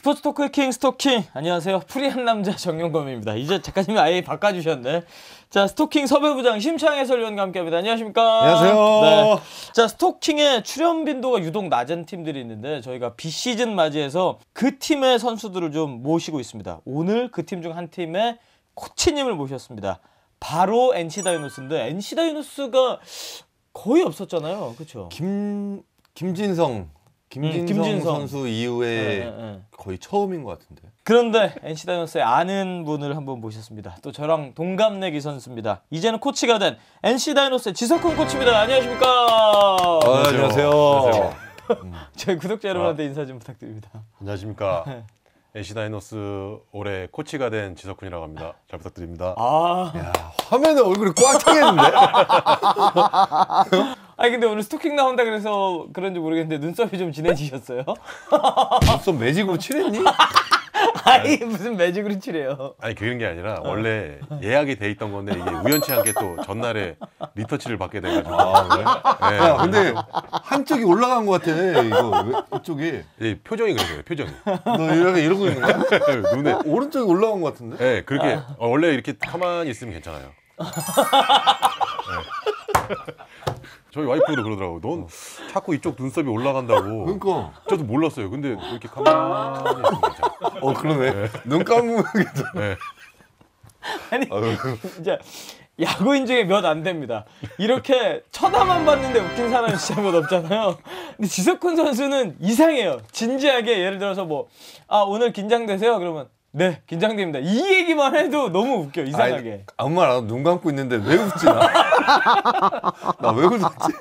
스포츠 토크의 킹 스토킹. 안녕하세요. 프리한 남자 정용검입니다. 이제 작가님이 아예 바꿔주셨네. 자, 스토킹 섭외부장 심창 해설위원과 함께합니다. 안녕하십니까? 안녕하세요. 네. 자, 스토킹의 출연 빈도가 유독 낮은 팀들이 있는데 저희가 비시즌 맞이해서 그 팀의 선수들을 좀 모시고 있습니다. 오늘 그 팀 중 한 팀의 코치님을 모셨습니다. 바로 NC 다이노스인데 NC 다이노스가 거의 없었잖아요, 그렇죠? 김진성 선수 이후에 거의 처음인 것 같은데. 그런데 NC 다이노스의 아는 분을 한번 모셨습니다. 또 저랑 동갑내기 선수입니다. 이제는 코치가 된 NC 다이노스의 지석훈 코치입니다. 안녕하십니까? 안녕하세요. 저희 구독자 여러분한테 인사 좀 부탁드립니다. 안녕하십니까. NC 다이노스 올해 코치가 된 지석훈이라고 합니다. 잘 부탁드립니다. 야, 화면에 얼굴이 꽉 차겠는데? 아니 근데 오늘 스토킹 나온다 그래서 그런지 모르겠는데 눈썹이 좀 진해지셨어요? 눈썹 매직으로 칠했니? 아니 무슨 매직으로 칠해요? 아니 그런 게 아니라 원래 예약이 돼 있던 건데 이게 우연치 않게 또 전날에 리터치를 받게 돼가지고. 그래? 네. 야, 근데 한쪽이 올라간 것 같아. 이거 이쪽이. 표정이 그래요. 표정이. 너 이러고 있는 거야? 눈에. 오른쪽이 올라간 것 같은데? 네, 그렇게 원래 이렇게 가만히 있으면 괜찮아요. 네. 저희 와이프도 그러더라고. 넌 자꾸 이쪽 눈썹이 올라간다고. 그러니까. 저도 몰랐어요. 근데 이렇게 가만히 있으면 괜찮아. 그러네. 네. 눈 감으면 괜찮아. 네. 아니 진짜 야구인 중에 몇 안 됩니다. 이렇게 쳐다만 봤는데 웃긴 사람이 진짜 몇 없잖아요. 근데 지석훈 선수는 이상해요. 진지하게 예를 들어서 뭐 오늘 긴장되세요? 그러면 네 긴장됩니다. 이 얘기만 해도 너무 웃겨. 이상하게. 아니, 아무 말 안 하고 눈 감고 있는데 왜 웃지 나? 나 왜 웃었지?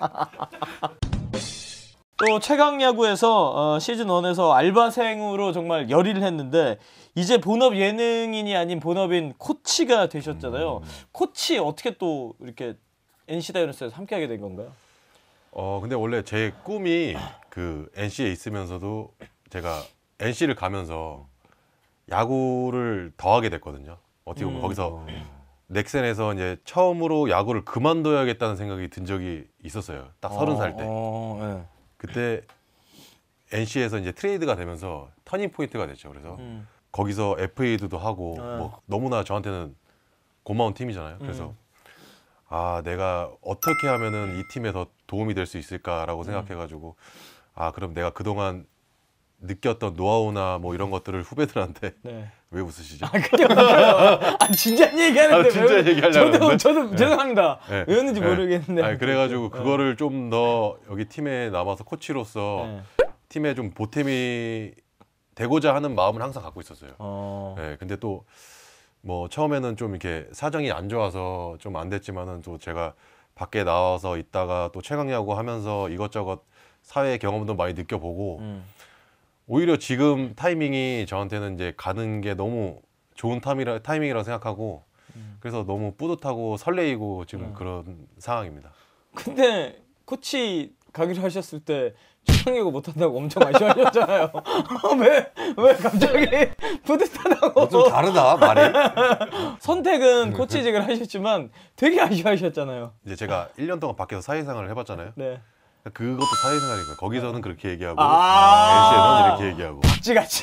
또 최강 야구에서 시즌 1에서 알바생으로 정말 열의를 했는데 이제 본업 예능인이 아닌 본업인 코치가 되셨잖아요. 코치 어떻게 또 이렇게 NC 다이노스에서 함께하게 된 건가요? 근데 원래 제 꿈이 그 NC에 있으면서도 제가 NC를 가면서 야구를 더 하게 됐거든요. 어떻게 보면 거기서 넥센에서 이제 처음으로 야구를 그만둬야겠다는 생각이 든 적이 있었어요. 딱 30살 때. 네. 그때 NC에서 이제 트레이드가 되면서 터닝 포인트가 됐죠. 그래서 거기서 FA도 하고 뭐 너무나 저한테는 고마운 팀이잖아요. 그래서 내가 어떻게 하면은 이 팀에 더 도움이 될 수 있을까라고 생각해가지고 그럼 내가 그동안 느꼈던 노하우나 뭐 이런 것들을 후배들한테 왜 웃으시죠? 그게 맞아요. 진짜 얘기하는데 진짜 얘기하려고 저도 죄송합니다. 네. 왜 했는지 모르겠는데. 그래가지고 그거를 좀 더 여기 팀에 남아서 코치로서 팀에 좀 보탬이 되고자 하는 마음을 항상 갖고 있었어요. 근데 또 뭐 처음에는 좀 이렇게 사정이 안 좋아서 좀 안 됐지만은 또 제가 밖에 나와서 있다가 또 최강야구 하면서 이것저것 사회 경험도 많이 느껴보고 오히려 지금 타이밍이 저한테는 이제 가는 게 너무 좋은 타이밍이라고 생각하고 그래서 너무 뿌듯하고 설레이고 지금 그런 상황입니다. 근데 코치 가기로 하셨을 때 최강야구 못한다고 엄청 아쉬워하셨잖아요. 왜 갑자기 뿌듯하다고? 좀 다르다 말이. 선택은 코치직을 하셨지만 되게 아쉬워하셨잖아요. 이제 제가 1년 동안 밖에서 사회생활을 해봤잖아요. 네. 그것도 사회생활이고요. 거기서는 그렇게 얘기하고 NC에서는 이렇게 얘기하고. 같이.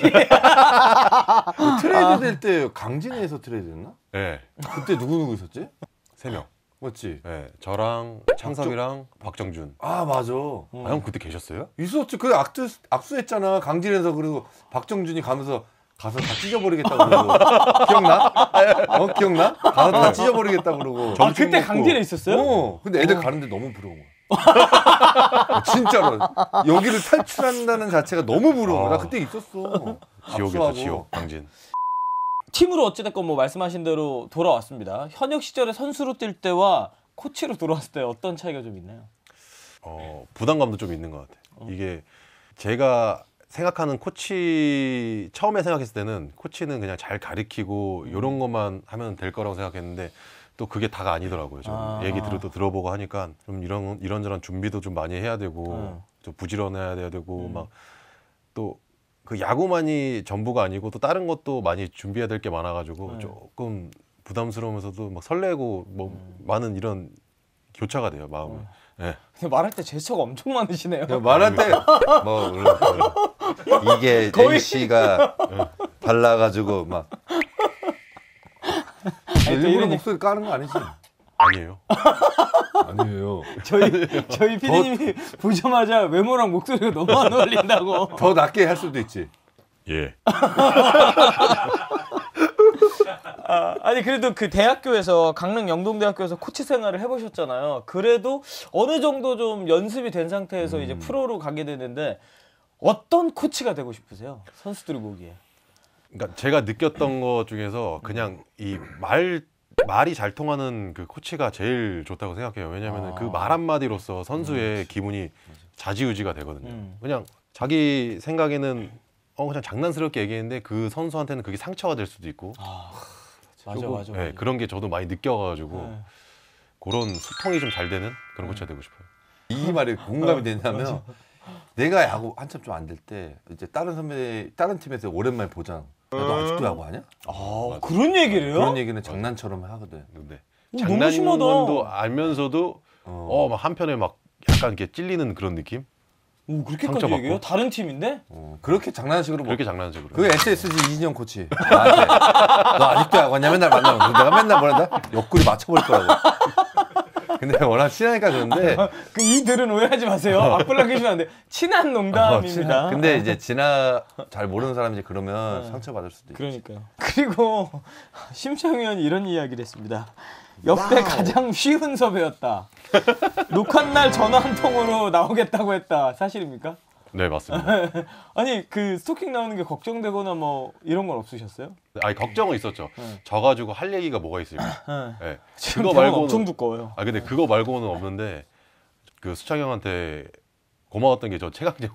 트레이드 될 때 강진에서 트레이드 했나? 네. 그때 누구 있었지? 3명. 맞지? 네. 저랑 창섭이랑 박정준. 맞아. 형 그때 계셨어요? 있었지. 그 악수했잖아. 강진에서. 그리고 박정준이 가서 다 찢어버리겠다고 그러고. 기억나? 기억나? 가서 다 찢어버리겠다고 그러고. 그때 강진에 있었어요? 근데 애들 가는데 너무 부러운 거야. 진짜로. 여기를 탈출한다는 자체가 너무 부러운 거야. 나 그때 있었어. 지옥이다, 지옥. 강진. 팀으로 어찌됐건 뭐 말씀하신 대로 돌아왔습니다. 현역 시절에 선수로 뛸 때와 코치로 돌아왔을 때 어떤 차이가 좀 있나요? 부담감도 좀 있는 것 같아요. 이게 제가 생각하는 코치 처음에 생각했을 때는 코치는 그냥 잘 가르치고 이런 것만 하면 될 거라고 생각했는데 또 그게 다가 아니더라고요. 좀 얘기 들어보고 하니까 좀 이런저런 준비도 좀 많이 해야 되고 좀 부지런해야 되고 막 또 그 야구만이 전부가 아니고 또 다른 것도 많이 준비해야 될 게 많아가지고 조금 부담스러우면서도 막 설레고 뭐 많은 이런 교차가 돼요, 마음이. 네. 근데 말할 때 제스처가 엄청 많으시네요. 말할 때 뭐 이게 NC가 발라가지고 막 일부러 목소리 까는 거 아니지? 아니에요. 아니에요. 저희 PD님이 보자마자 외모랑 목소리가 너무 안 어울린다고. 더 낮게 할 수도 있지. 예. 아니 그래도 그 대학교에서 강릉 영동대학교에서 코치 생활을 해보셨잖아요. 그래도 어느 정도 좀 연습이 된 상태에서 이제 프로로 가게 되는데 어떤 코치가 되고 싶으세요? 선수들이 보기에. 그러니까 제가 느꼈던 것 중에서 그냥 이 말이 잘 통하는 그 코치가 제일 좋다고 생각해요. 왜냐하면 그 말 한마디로서 선수의 기분이 좌지우지가 되거든요. 그냥 자기 생각에는 그냥 장난스럽게 얘기했는데 그 선수한테는 그게 상처가 될 수도 있고. 맞아. 네, 그런 게 저도 많이 느껴가지고 그런 소통이 좀 잘 되는 그런 코치가 되고 싶어요. 이 말이 공감이 되냐면 내가 야구 한참 좀 안 될 때 이제 다른 팀에서 오랜만에 보잖아. 너 아직도 야구 하냐? 그런 얘기를 해요? 그런 얘기는 장난처럼 하거든. 근데 너무 장난인 심하다. 건도 알면서도 막 한편에 막 약간 이렇게 찔리는 그런 느낌? 오, 그렇게까지 상처받고. 얘기해요? 다른 팀인데? 그렇게 장난식으로 그렇게 장난식으로. 그게 SSG 이진영 코치 나한테 너 아직도 야구 하냐 맨날 만나면 내가 맨날 뭐란다? 옆구리 맞춰버릴 거라고. 근데 워낙 친하니까 그런데 그 이들은 오해하지 마세요. 악플 계시면 안 돼. 친한 농담입니다. 근데 이제 잘 모르는 사람이 이제 그러면 상처받을 수도 있지. 그러니까요. 그리고 심창희 의원이 이런 이야기를 했습니다. 역대 가장 쉬운 섭외였다. 녹화날 전화 한 통으로 나오겠다고 했다. 사실입니까? 네, 맞습니다. 아니 그 스토킹 나오는 게 걱정되거나 뭐 이런 건 없으셨어요? 아니 걱정은 있었죠. 져가지고 할 얘기가 뭐가 있을까. 네. 지금 그거 병원 말고는 엄청 두꺼워요. 근데 그거 말고는 없는데 그 수창 형한테 고마웠던 게 저 최강야구.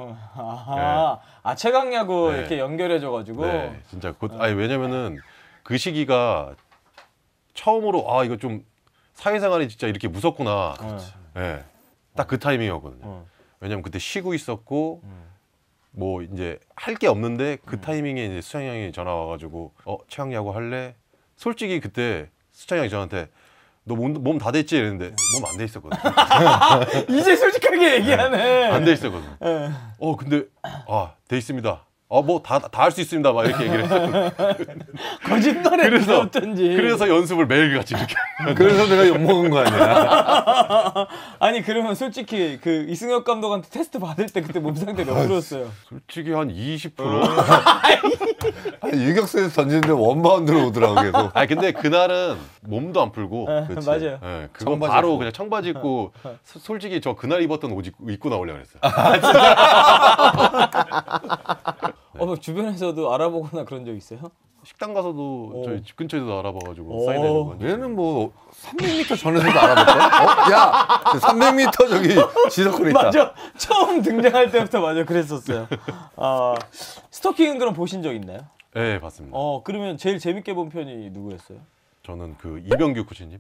최강야구 네. 이렇게 연결해줘가지고. 네, 진짜 왜냐면은 그 시기가 처음으로 이거 좀 사회생활이 진짜 이렇게 무섭구나. 네. 딱 그 타이밍이었거든요. 왜냐면 그때 쉬고 있었고 뭐 이제 할 게 없는데 그 타이밍에 이제 수창 형이 전화 와가지고 최강야구 할래? 솔직히 그때 수창 형이 저한테 너 몸 다 됐지? 이랬는데 몸 안 돼 있었거든. 이제 솔직하게 얘기하네. 안 돼 있었거든. 근데 돼 있습니다. 뭐 다 할 수 있습니다. 막 이렇게 얘기를 했었거든. 거짓말에 어쩐지. 그래서 연습을 매일 같이 이렇게. 그래서 내가 욕먹은 거 아니야? 아니 그러면 솔직히 그 이승엽 감독한테 테스트 받을 때 그때 몸 상태 몇 프로였어요? 솔직히 한 20%? 아니, 유격수에서 던지는데 원바운드로 오더라고 계속. 근데 그날은 몸도 안 풀고. 맞아요. 네, 그건 청바지 바로 입고. 그냥 청바지 입고 솔직히 저 그날 입었던 옷 입고 나오려고 그랬어요. 주변에서도 알아보거나 그런 적 있어요? 식당 가서도 저희 집 근처에서도 알아봐가지고 사인해주고. 얘는 뭐 300m 전에서도 알아볼까? 야, 300m 저기 지석군 있다. 맞아. 처음 등장할 때부터 맞아 그랬었어요. 스토킹은 그럼 보신 적 있나요? 네, 봤습니다. 그러면 제일 재밌게 본 편이 누구였어요? 저는 그 이병규 코치님.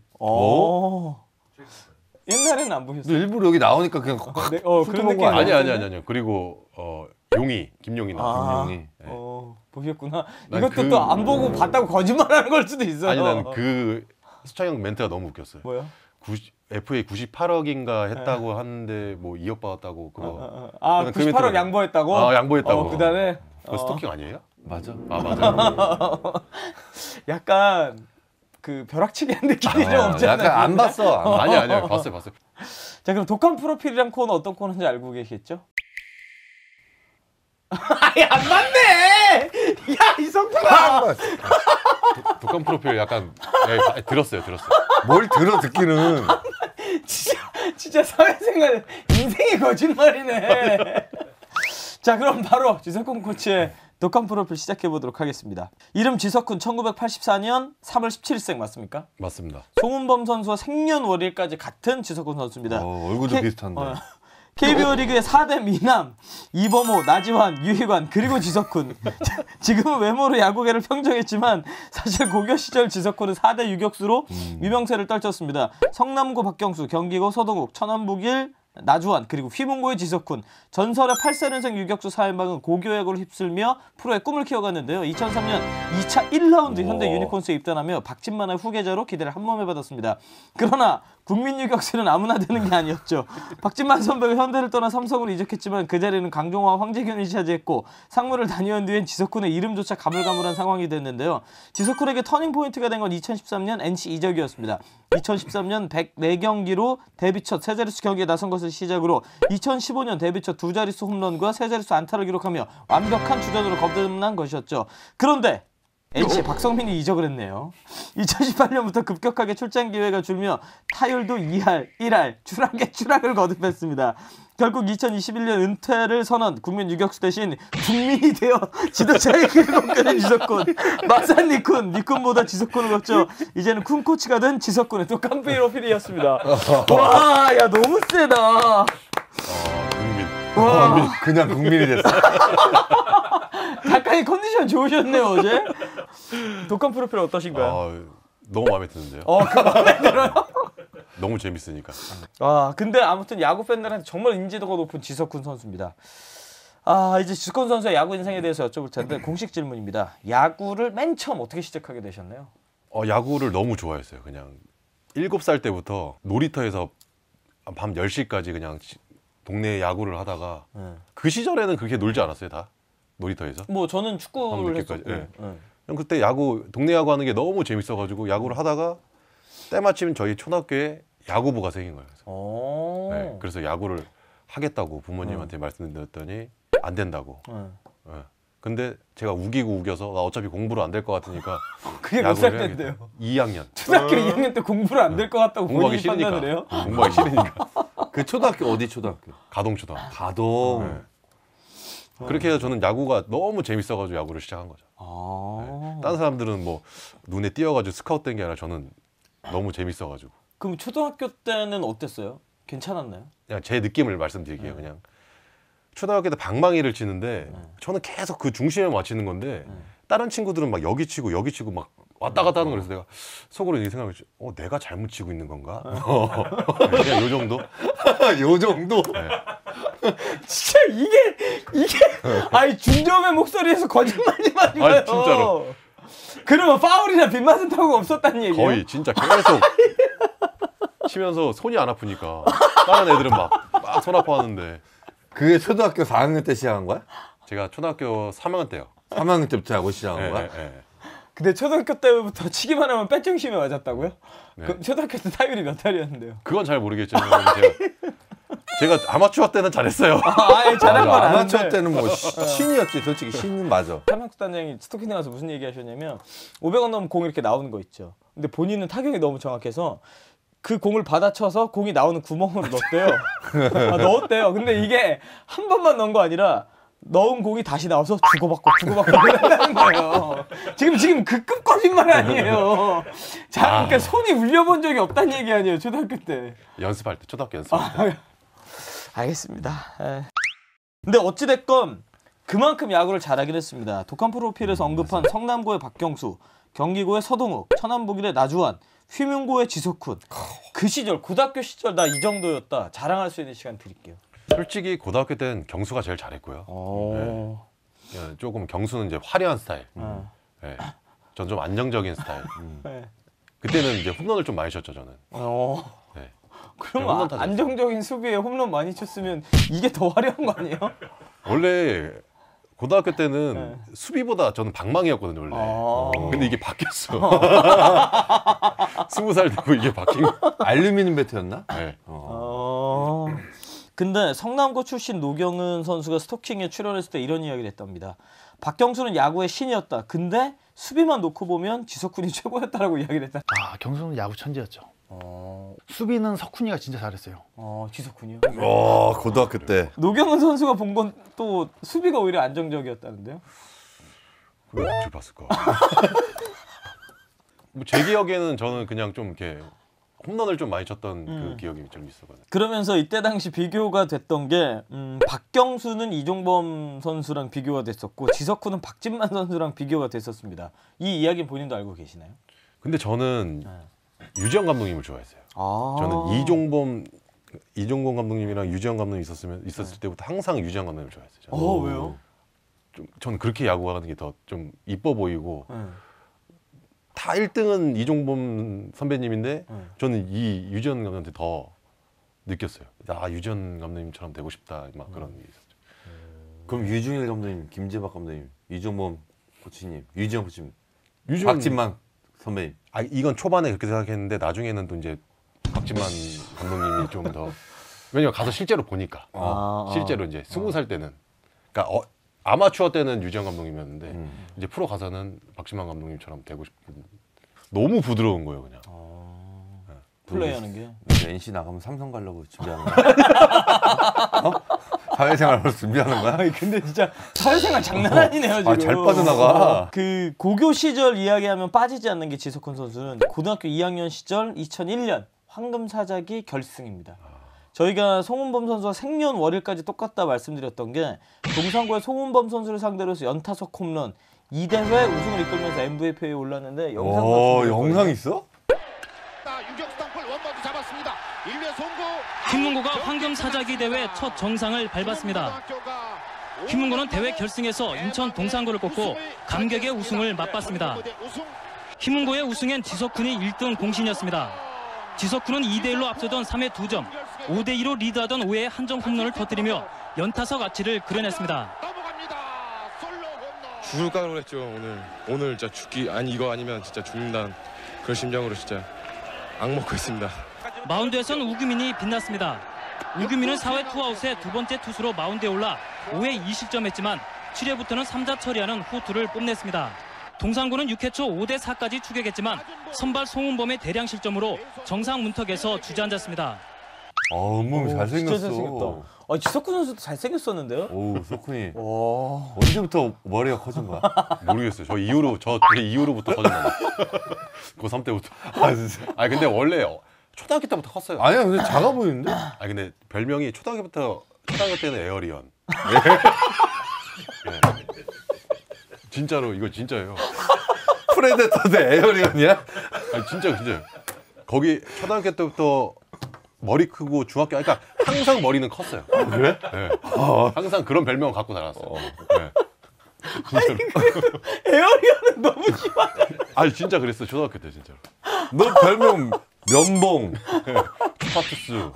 옛날에는 안 보셨어요? 일부러 여기 나오니까 그냥 그런 느낌 아니요. 그리고 김용희 나. 김용희. 보셨구나. 난 이것도 또 안 보고 봤다고 거짓말하는 걸 수도 있어요. 아니 난 그 수창 형 멘트가 너무 웃겼어요. 뭐요? FA 98억인가 했다고 하는데 뭐 2억 받았다고 그거. 98억 양보했다고? 양보했다고. 그다음에 그거 스토킹 아니에요? 맞아. 맞아요. 약간 그 벼락치기 한 느낌이 좀 없지 않아요? 약간 안 봤어. 아니요. 봤어요. 자 그럼 독한 프로필이란 코너 어떤 코너인지 알고 계시겠죠? 안 맞네! 야 이성구가! 독감 프로필 약간 들었어요. 뭘 들어 듣기는. 진짜 사회생활 인생이 거짓말이네. 자 그럼 바로 지석훈 코치의 독한 프로필 시작해 보도록 하겠습니다. 이름 지석훈 1984년 3월 17일생 맞습니까? 맞습니다. 송은범 선수와 생년월일까지 같은 지석훈 선수입니다. 얼굴도 비슷한데. KBO 리그의 4대 미남 이범호, 나지환, 유희관 그리고 지석훈. 지금은 외모로 야구계를 평정했지만 사실 고교 시절 지석훈은 4대 유격수로 유명세를 떨쳤습니다. 성남고 박경수, 경기고 서동욱, 천안북 1, 나주환 그리고 휘문고의 지석훈 전설의 8세연승 유격수 4인방은 고교야구를 휩쓸며 프로의 꿈을 키워갔는데요. 2003년 2차 1라운드 현대 유니콘스에 입단하며 박진만의 후계자로 기대를 한몸에 받았습니다. 그러나 국민 유격수는 아무나 되는 게 아니었죠. 박진만 선배가 현대를 떠나 삼성으로 이적했지만 그 자리는 강종호와 황재균이 차지했고 상무를 다녀온 뒤엔 지석훈의 이름조차 가물가물한 상황이 됐는데요. 지석훈에게 터닝포인트가 된 건 2013년 NC 이적이었습니다. 2013년 104경기로 데뷔 첫 세자릿수 경기에 나선 것을 시작으로 2015년 데뷔 첫 두 자릿수 홈런과 세 자릿수 안타를 기록하며 완벽한 주전으로 거듭난 것이었죠. 그런데 NC에 박성민이 이적을 했네요. 2018년부터 급격하게 출장 기회가 줄며 타율도 2할, 1할, 추락을 거듭했습니다. 결국 2021년 은퇴를 선언, 국민 유격수 대신 국민이 되어 지도자의 길을 걷는 지석훈. 마산 니쿤보다 지석훈을 걷죠. 이제는 쿤 코치가 된 지석훈의 또 깜프이로필이었습니다. 와, 야 너무 세다. 국민. 와, 그냥 국민이 됐어. 작가님 컨디션 좋으셨네요 어제. 독한 프로필 어떠신가요? 너무 마음에 드는데요. 그 마음에 들어요? 너무 재밌으니까. 근데 아무튼 야구 팬들한테 정말 인지도가 높은 지석훈 선수입니다. 이제 지석훈 선수의 야구 인생에 대해서 여쭤볼 텐데 공식 질문입니다. 야구를 맨 처음 어떻게 시작하게 되셨나요? 야구를 너무 좋아했어요. 그냥 7살 때부터 놀이터에서 밤 10시까지 그냥 동네 야구를 하다가 그 시절에는 그렇게 놀지 않았어요, 다. 놀이터에서. 뭐 저는 축구를 늦게까지, 했었고. 네. 그때 동네 야구 하는 게 너무 재밌어가지고 야구를 하다가 때마침 저희 초등학교에 야구부가 생긴 거예요. 네, 그래서 야구를 하겠다고 부모님한테 말씀드렸더니 안 된다고. 근데 제가 우겨서 나 어차피 공부를 안 될 것 같으니까 그게 몇 살 때인데요? 2학년. 초등학교 2학년 때 공부를 안 될 것 같다고 공부하기 본인이 판단을 해요? 공부하기 싫으니까. 그 초등학교 어디 초등학교? 가동초등학교. 가동. 네. 그렇게 해서 저는 야구가 너무 재밌어가지고 야구를 시작한 거죠. 네. 다른 사람들은 뭐 눈에 띄어가지고 스카우트 된 게 아니라 저는 너무 재밌어가지고. 그럼 초등학교 때는 어땠어요? 괜찮았나요? 그냥 제 느낌을 말씀드릴게요. 그냥 초등학교 때 방망이를 치는데 저는 계속 그 중심에 맞추는 건데 다른 친구들은 막 여기 치고 막 왔다 갔다 하는 거라서 내가 속으로 이렇게 생각했지. 내가 잘못 치고 있는 건가? 그냥 요 정도? 요 정도? 네. 진짜 이게 아니 준점의 목소리에서 거짓말이 많이 가요. 아니, 진짜로. 그러면 파울이나 빗맞은 타구가 없었다는 얘기예요? 거의 진짜 계속 치면서 손이 안 아프니까 다른 애들은 막 손 아파하는데. 그게 초등학교 4학년 때 시작한 거야? 제가 초등학교 3학년 때요. 3학년 때부터 야구 시작한 거야? 네. 근데 초등학교 때부터 치기만 하면 빼정심에 맞았다고요? 네. 그럼 초등학교 때 타율이 몇 할이었는데요? 그건 잘 모르겠지만 제가 아마추어 때는 잘했어요. 잘한 건 아는데 아마추어 때는 뭐 신이었지. 솔직히 신은 맞아. 삼학수 단장이 스토킹 나가서 무슨 얘기 하셨냐면 500원 넣으면 공 이렇게 나오는 거 있죠. 근데 본인은 타격이 너무 정확해서 그 공을 받아쳐서 공이 나오는 구멍으로 넣었대요. 넣었대요. 근데 이게 한 번만 넣은 거 아니라 넣은 공이 다시 나와서 주고받고 그런다는 거예요. 지금 그 급 거짓말 아니에요. 그러니까 손이 울려본 적이 없다는 얘기 아니에요. 초등학교 때. 연습할 때, 초등학교 연습할 때. 알겠습니다. 근데 어찌됐건 그만큼 야구를 잘하긴 했습니다. 독한 프로필에서 언급한 성남고의 박경수, 경기고의 서동욱, 천안북일의 나주환, 휘문고의 지석훈. 그 시절 고등학교 시절 나 이 정도였다 자랑할 수 있는 시간 드릴게요. 솔직히 고등학교 때는 경수가 제일 잘했고요. 네. 조금 경수는 이제 화려한 스타일. 네. 전 좀 안정적인 스타일. 네. 그때는 이제 홈런을 좀 많이 쳤죠, 저는. 네. 그럼 안정적인 수비에 홈런 많이 쳤으면 이게 더 화려한 거 아니에요? 원래 고등학교 때는 수비보다 저는 방망이였거든요, 원래. 근데 이게 바뀌었어. 20살 되고 이게 바뀐 거. 알루미늄 배트였나? 네. 근데 성남고 출신 노경은 선수가 스토킹에 출연했을 때 이런 이야기를 했답니다. 박경수는 야구의 신이었다. 근데 수비만 놓고 보면 지석훈이 최고였다라고 이야기를 했다. 경수는 야구 천재였죠. 수비는 석훈이가 진짜 잘했어요. 지석훈이요? 고등학교 때. 노경은 선수가 본 건 또 수비가 오히려 안정적이었다는데요? 그걸 어떻게 봤을까? 뭐 제 기억에는 저는 그냥 좀 이렇게 홈런을 좀 많이 쳤던 그 기억이 좀 있었거든요. 그러면서 이때 당시 비교가 됐던 게 박경수는 이종범 선수랑 비교가 됐었고 지석훈은 박진만 선수랑 비교가 됐었습니다. 이 이야기는 본인도 알고 계시나요? 근데 저는 유지영 감독님을 좋아했어요. 저는 이종범 이종곤 감독님이랑 유지영 감독님 있었을 때부터 항상 유지영 감독님을 좋아했어요. 저는. 왜요? 전 그렇게 야구하는 게 더 좀 이뻐 보이고 다 1등은 이종범 선배님인데 저는 이 유지영 감독한테 더 느꼈어요. 유지영 감독님처럼 되고 싶다 막 그런 게 있었죠. 그럼 유중일 감독님, 김재박 감독님, 이종범 코치님, 유지영 코치님, 유지영- 박진만 선배님. 이건 초반에 그렇게 생각했는데 나중에는 또 이제 박진만 감독님이 좀 더 왜냐면 가서 실제로 보니까 실제로 이제 20살 때는 그러니까 아마추어 때는 유지영 감독님이었는데 이제 프로 가서는 박진만 감독님처럼 되고 싶은 너무 부드러운 거예요 그냥. 플레이하는 게. NC 나가면 삼성 가려고 준비하는 거야? 사회생활로 준비하는 거야? 아니 근데 진짜 사회생활 장난 아니네요 지금. 잘 빠져나가. 그 고교 시절 이야기하면 빠지지 않는 게 지석훈 선수는 고등학교 2학년 시절 2001년 황금사자기 결승입니다. 저희가 송은범 선수와 생년월일까지 똑같다 말씀드렸던 게 동산고의 송은범 선수를 상대로 해서 연타석 홈런 2대회 우승을 이끌면서 MVP에 올랐는데 영상 있어? 유격수 땅볼 원바운드 잡았습니다. 1루 송구. 김문고가 황금사자기 대회 첫 정상을 밟았습니다. 김문고는 대회 결승에서 인천 동산고를 꺾고 감격의 우승을 맛봤습니다. 김문고의 우승엔 지석훈이 1등 공신이었습니다. 지석훈은 2대1로 앞서던 3회 2점, 5대2로 리드하던 5회 한 점 홈런을 터뜨리며 연타석 아치를 그려냈습니다. 죽을까 그랬죠. 오늘 진짜 이거 아니면 진짜 죽는다는 그런 심정으로 진짜 악먹고 있습니다. 마운드에선 우규민이 빛났습니다. 우규민은 4회 투아웃에 두 번째 투수로 마운드에 올라 5회 2실점했지만 7회부터는 3자 처리하는 호투를 뽐냈습니다. 동산고는 6회 초 5대4까지 추격했지만 선발 송은범의 대량 실점으로 정상 문턱에서 주저앉았습니다. 몸이 잘생겼어. 진짜 잘생겼다. 지석훈 선수도 잘생겼었는데요? 오, 석훈이. 언제부터 머리가 커진 거야? 모르겠어요. 저 이후로부터 커졌나 봐. 고3 때부터. 진짜. 근데 원래 초등학교 때부터 컸어요. 아니야, 근데 작아 보이는데? 근데 별명이 초등학교 때는 에어리언. 네. 진짜로 이거 진짜예요. 프레데터 대 에어리언이야? 진짜. 거기 초등학교 때부터 머리 크고 그러니까 항상 머리는 컸어요. 그래? 네. 항상 그런 별명 갖고 살았어요. 네. 에어리언은 너무 심하네. 진짜 그랬어 초등학교 때 진짜로. 너 별명 면봉. 스파투스.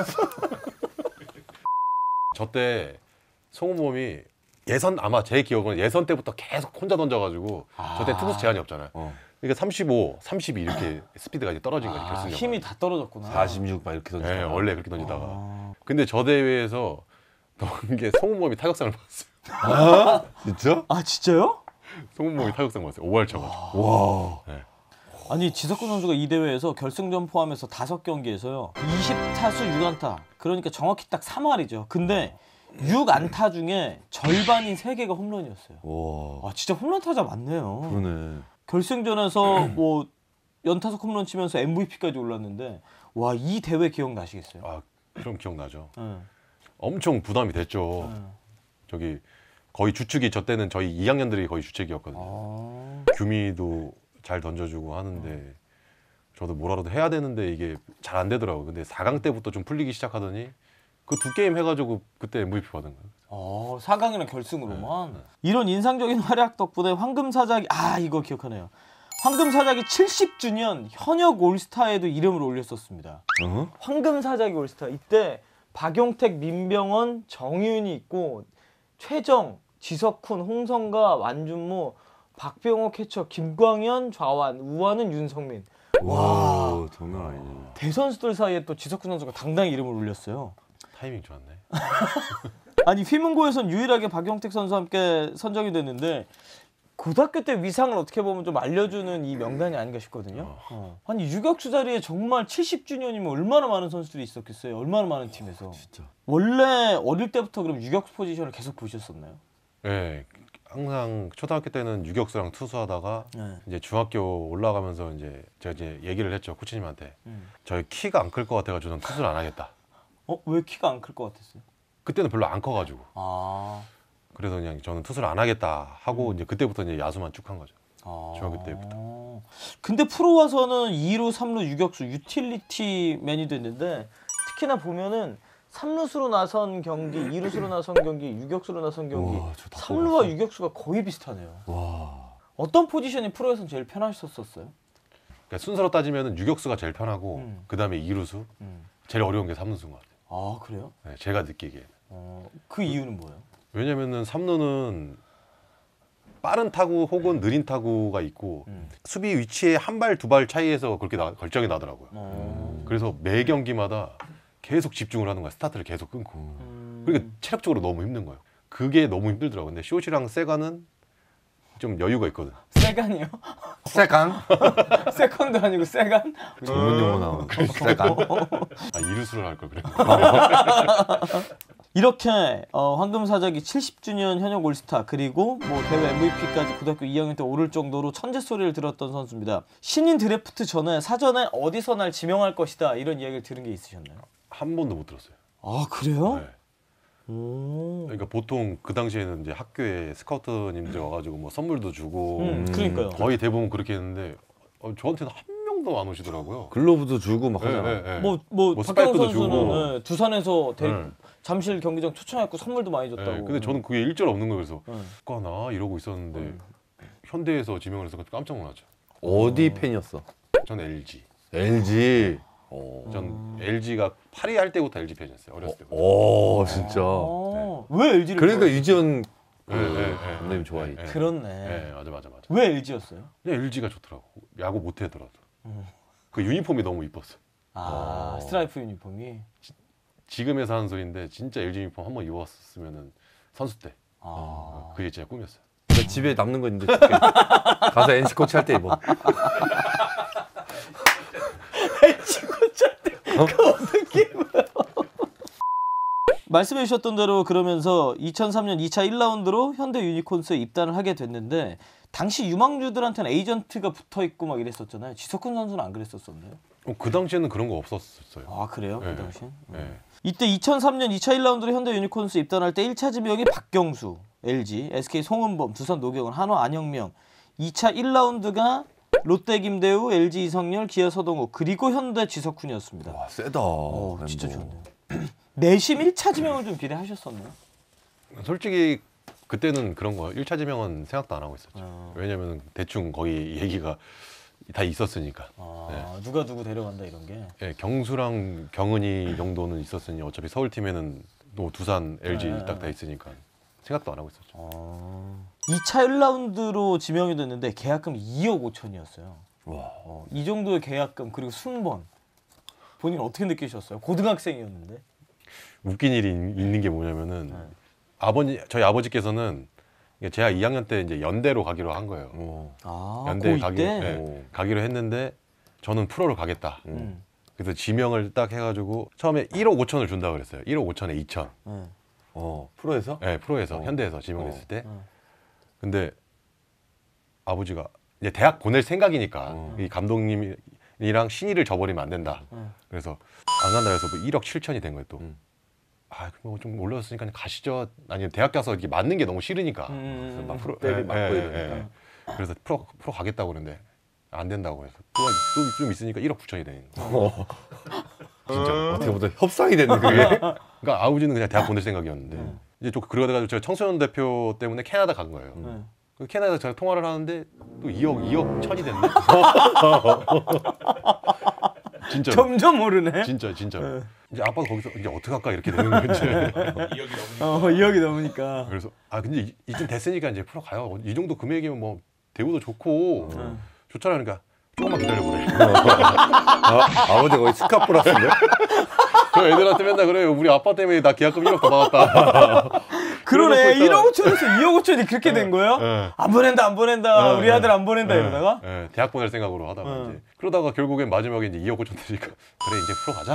저 때 송은범이 아마 제 기억은 예선 때부터 계속 혼자 던져가지고 저 때 투수 제한이 없잖아요. 그러니까 35, 32 이렇게 스피드가 이제 떨어진 거예요. 결승전. 힘이 다 떨어졌구나. 46 막 이렇게 던지잖아. 네, 원래 그렇게 던지다가. 근데 저 대회에서 넣은 게 송은범이 타격상을 받았어요. 진짜? 진짜요? 송은범이 타격상 받았어요. 5할 쳐가지고. 와. 네. 아니 지석훈 선수가 이 대회에서 결승전 포함해서 5경기에서요 20타수 6안타 그러니까 정확히 딱 3할이죠. 근데 6안타 중에 절반인 3개가 홈런이었어요. 와. 진짜 홈런 타자 맞네요. 그러네. 결승전에서 뭐 연타석 홈런 치면서 MVP까지 올랐는데 이 대회 기억나시겠어요? 그럼 기억나죠. 네. 엄청 부담이 됐죠. 저기 거의 주축이 저 때는 저희 2학년들이 거의 주책이었거든요. 규미도 잘 던져주고 하는데 저도 뭐라도 해야 되는데 이게 잘 안 되더라고요. 근데 4강 때부터 좀 풀리기 시작하더니 그 2게임 해가지고 그때 MVP 받은 거예요. 4강이나 결승으로만. 이런 인상적인 활약 덕분에 황금사자기 이거 기억하네요. 황금사자기 70주년 현역 올스타에도 이름을 올렸었습니다. 황금사자기 올스타 이때 박용택, 민병헌, 정윤이 있고 최정, 지석훈, 홍성가, 완준모, 박병호 캐쳐, 김광현, 좌완, 우완은 윤성민. 와, 장난 아니네. 대선수들 사이에 또 지석훈 선수가 당당히 이름을 올렸어요. 타이밍 좋았네. 아니 휘문고에선 유일하게 박용택 선수와 함께 선정이 됐는데 고등학교 때 위상을 어떻게 보면 좀 알려주는 이 명단이 아닌가 싶거든요. 아니 유격수 자리에 정말 70주년이면 얼마나 많은 선수들이 있었겠어요. 얼마나 많은 팀에서. 진짜. 원래 어릴 때부터 그럼 유격수 포지션을 계속 보셨었나요? 네, 항상 초등학교 때는 유격수랑 투수하다가 이제 중학교 올라가면서 제가 얘기를 했죠 코치님한테. 저희 키가 안 클 것 같아가지고 저는 투수를 안 하겠다. 왜 키가 안 클 것 같았어요? 그때는 별로 안 커가지고. 아. 그래서 그냥 저는 투수를 안 하겠다 하고 이제 그때부터 이제 야수만 쭉 한 거죠. 중학교 때부터. 근데 프로 와서는 2루, 3루 유격수 유틸리티 맨이 됐는데 특히나 보면은 3루수로 나선 경기, 2루수로 나선 경기, 유격수로 나선 경기, 와, 저다 3루와 유격수가 거의 비슷하네요. 와. 어떤 포지션이 프로에서는 제일 편하셨었어요? 그러니까 순서로 따지면 유격수가 제일 편하고 그 다음에 이루수, 제일 어려운 게 3루수인 것 같아요. 아 그래요? 네, 제가 느끼기에. 그 이유는 뭐예요? 왜냐면은 3루는 빠른 타구 혹은 느린 타구가 있고 수비 위치에 한 발, 두 발 차이에서 그렇게 결정이 나더라고요. 그래서 매 경기마다 계속 집중을 하는 거야. 스타트를 계속 끊고. 그러니까 체력적으로 너무 힘든 거예요. 그게 너무 힘들더라고요. 근데 숏이랑 세간은 좀 여유가 있거든. 세간이요? 세간? 세컨드 아니고 세간? 전문 용어 나오는 세간. 아, 이루수를 할 걸 그래. 이렇게 황금사자기 70주년 현역 올스타 그리고 뭐 대회 MVP까지 고등학교 2학년 때 오를 정도로 천재 소리를 들었던 선수입니다. 신인 드래프트 전에 사전에 어디서 날 지명할 것이다 이런 이야기를 들은 게 있으셨나요? 한 번도 못 들었어요. 아 그래요? 네. 그러니까 보통 그 당시에는 이제 학교에 스카우트님들 와가지고 뭐 선물도 주고 그러니까요. 거의 대부분 그렇게 했는데 저한테는 한 명도 안 오시더라고요. 글로브도 주고 막 하잖아. 네, 네, 네. 뭐 뭐 박경호 스파이크도 선수는 주고. 네, 두산에서 네. 잠실 경기장 초청했고 선물도 많이 줬다고. 네, 근데 저는 그게 일절 없는 거예요. 그래서 네. 까나 이러고 있었는데 현대에서 지명을 해서 깜짝 놀랐죠. 어디 팬이었어? 전 LG. LG. 전 LG가 8위 할 때부터 LG 팬이었어요. 어렸을 때부터. 오 진짜. 왜 LG를? 그러니까 유지현 네, 네, 네. 감독님 좋아해. 네, 그렇네. 네, 맞아. 왜 LG였어요? 그냥 LG가 좋더라고. 야구 못 해더라도. 그 유니폼이 너무 이뻤어. 스트라이프 유니폼이. 지금에서 하는 소리인데 진짜 LG 유니폼 한번 입었으면은 선수 때. 그게 진짜 꿈이었어요. 나 집에 남는 거 있는데 줄게. 가서 NC 코치 할 때 입어. NC 코치 할 때 그거 어떻게 입어요? 말씀해 주셨던 대로 그러면서 2003년 2차 1라운드로 현대 유니콘스에 입단을 하게 됐는데 당시 유망주들한테는 에이전트가 붙어있고 막 이랬었잖아요. 지석훈 선수는 안 그랬었었나요? 그 당시에는 그런 거 없었어요. 아 그래요? 네. 그 당시엔? 네. 이때 2003년 2차 1라운드로 현대 유니콘스 입단할 때 1차 지명이 박경수, LG, SK 송은범, 두산 노경은, 한화 안영명. 2차 1라운드가 롯데 김대우, LG 이성열, 기아 서동욱 그리고 현대 지석훈이었습니다. 와 세다. 진짜 좋네요. 내심 1차 지명을 좀 기대하셨었나요? 솔직히 그때는 그런 거 1차 지명은 생각도 안 하고 있었죠. 왜냐면 대충 거기 얘기가 다 있었으니까. 네. 누가 누구 데려간다 이런 게. 네, 경수랑 경은이 정도는 있었으니 어차피 서울팀에는 또 두산, LG 딱 다 있으니까 생각도 안 하고 있었죠. 2차 1라운드로 지명이 됐는데 계약금 2억 5천이었어요. 와. 이 정도의 계약금 그리고 순번 본인 어떻게 느끼셨어요? 고등학생이었는데. 웃긴 일이 있는 게 뭐냐면은 저희 아버지께서는 제가 2학년 때 이제 연대로 가기로 한 거예요. 연대 가기로 했는데 저는 프로로 가겠다. 그래서 지명을 딱 해가지고 처음에 1억 5천을 준다고 그랬어요. 1억 5천에 2천. 프로에서? 네, 프로에서 현대에서 지명했을 때. 근데 아버지가 이제 대학 보낼 생각이니까 이 감독님이랑 신의를 저버리면 안 된다. 그래서 안 간다 해서 뭐 1억 7천이 된 거예요 또. 그럼 좀 올렸으니까 가시죠. 아니면 대학 가서 이렇게 맞는 게 너무 싫으니까. 그래서 막 프로 때리 맞고 이러니까. 그래서 프로 가겠다고 그러는데 안 된다고 해서 또 좀 있으니까 1억 9천이 되는 거예요. 진짜 어떻게 보다 협상이 됐네 그게. 그러니까 아버지는 그냥 대학 보낼 생각이었는데 이제 좀 그러다가 제가 청소년 대표 때문에 캐나다 간 거예요. 그 캐나다 제가 통화를 하는데 또 2억 천이 됐네. 진짜 점점 오르네. 진짜 이제 아빠가 거기서 이제 어떻게 할까 이렇게 되는 거지. 2억이 넘으니까. 그래서 근데 이쯤 됐으니까 이제 프로 가요. 이 정도 금액이면 뭐 대우도 좋고 좋잖아. 그러니까 조금만 기다려보래. 아버지가 거의 스카 플러스인데? 저 애들한테 맨날 그래요. 우리 아빠 때문에 나 계약금 1억 더 받았다. 그러네. 1억 5천에서 2억 5천이 그렇게 된 거예요? 네. 안 보낸다. 우리 아들 안 보낸다 이러다가? 네, 대학 보낼 생각으로 하다가 이제 그러다가 결국엔 마지막에 이제 2억 5천 드니까 그래 이제 프로 가자.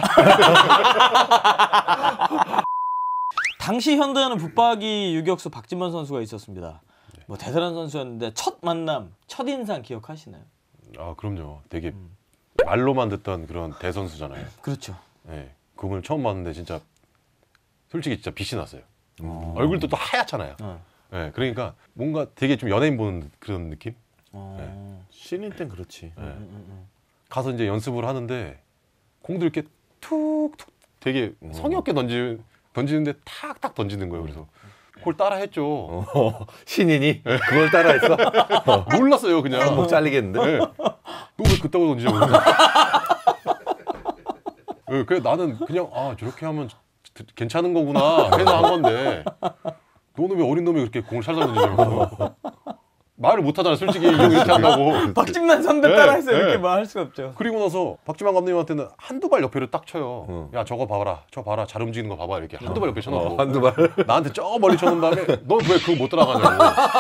당시 현대에는 붙박이 유격수 박진만 선수가 있었습니다. 뭐 대단한 선수였는데 첫 만남, 첫 인상 기억하시나요? 그럼요. 되게 말로만 듣던 그런 대선수잖아요. 그렇죠. 네, 그분을 처음 봤는데 진짜 솔직히 진짜 빛이 났어요. 얼굴도 또 하얗잖아요. 네, 그러니까 뭔가 되게 좀 연예인 보는 그런 느낌? 신인 땐 그렇지. 가서 이제 연습을 하는데 공들 이렇게 툭툭 되게 성의 없게 던지는데 탁탁 던지는 거예요. 그래서 그걸 따라 했죠. 신인이 그걸 따라했어? 몰랐어요, 그냥. 목 잘리겠는데? 네. 너 왜 그따구 던지냐고. 네, 그래 나는 그냥 아 저렇게 하면 괜찮은 거구나 해서 한 건데 너는 왜 어린 놈이 그렇게 공을 살살 던지냐고. 말을 못 하잖아, 솔직히. 이렇게 한다고. 박진만 선배 네, 따라해서 네. 이렇게 말할 수가 없죠. 그리고 나서 박지만 감독님한테는 한두 발 옆에를 딱 쳐요. 야 저거 봐라, 저 봐라, 잘 움직이는 거 봐봐, 이렇게 한두 발 옆에 쳐놓고 한두 발. 나한테 저 멀리 쳐놓은 다음에 너 왜 그거 못 따라가냐고.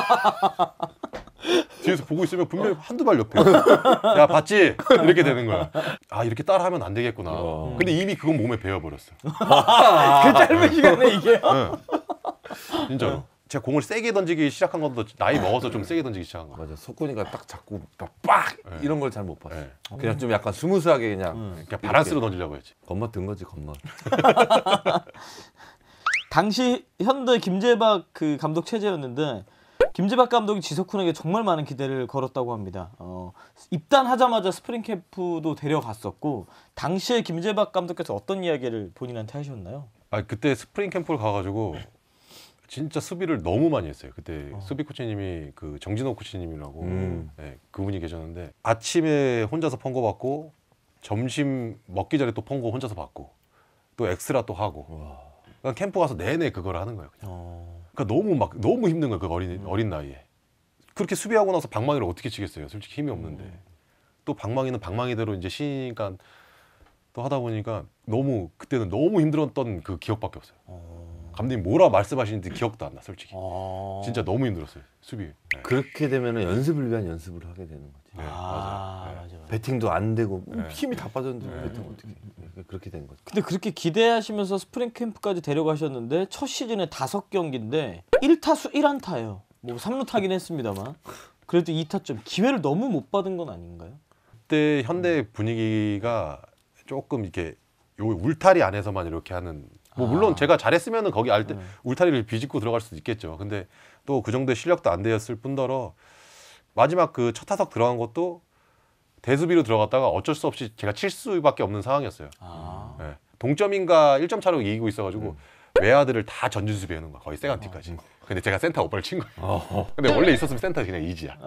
뒤에서 보고 있으면 분명히 한두 발 옆에. 야 봤지? 이렇게 되는 거야. 아 이렇게 따라하면 안 되겠구나. 근데 이미 그건 몸에 배어버렸어. 그 짧은 시간에 이게요? 네. 진짜로. 제가 공을 세게 던지기 시작한 것도 나이 먹어서 좀 세게 던지기 시작한 거야. 맞아. 석훈이가 딱 잡고 빡 이런 걸 잘 못 봤어. 네. 그냥 좀 약간 스무스하게 그냥 바란스로 던지려고 했지. 겉멋 든 거지 겉멋. 당시 현대 김재박 그 감독 체제였는데 김재박 감독이 지석훈에게 정말 많은 기대를 걸었다고 합니다. 입단하자마자 스프링 캠프도 데려갔었고 당시에 김재박 감독께서 어떤 이야기를 본인한테 하셨나요? 아 그때 스프링 캠프를 가가지고 진짜 수비를 너무 많이 했어요. 그때 수비 코치님이 그 정진호 코치님이라고 네, 그분이 계셨는데 아침에 혼자서 펑고 받고 점심 먹기 전에 또 펑고 혼자서 받고 또 엑스트라 또 하고 그러니까 캠프 가서 내내 그걸 하는 거예요. 그냥. 그러니까 너무 힘든 거예요. 그 어린 나이에. 그렇게 수비하고 나서 방망이를 어떻게 치겠어요. 솔직히 힘이 없는데 또 방망이는 방망이대로 이제 신이니까 또 하다 보니까 그때는 너무 힘들었던 그 기억밖에 없어요. 감독님 뭐라 말씀하시는지 기억도 안 나, 솔직히. 진짜 너무 힘들었어요, 수비. 네. 그렇게 되면은 연습을 위한 연습을 하게 되는 거지. 네, 맞아. 배팅도 안 되고 힘이 다 빠졌는데 배팅 어떻게 그렇게 된 거지. 근데 그렇게 기대하시면서 스프링 캠프까지 데려가셨는데 첫 시즌에 5경기인데 1타수 1안타예요. 뭐 3루타긴 했습니다만 그래도 2타점 기회를 너무 못 받은 건 아닌가요? 그때 현대 분위기가 조금 이렇게 요 울타리 안에서만 이렇게 하는 뭐 물론 제가 잘했으면은 거기 울타리를 비집고 들어갈 수도 있겠죠. 근데 또 그 정도의 실력도 안 되었을 뿐더러 마지막 그 첫 타석 들어간 것도 대수비로 들어갔다가 어쩔 수 없이 제가 칠 수밖에 없는 상황이었어요. 네. 동점인가 1점 차로 이기고 있어가지고 외야들을 다 전진 수비하는 거야. 거의 세간티까지. 근데 제가 센터 오버를 친 거예요. 근데 원래 있었으면 센터 그냥 이지야.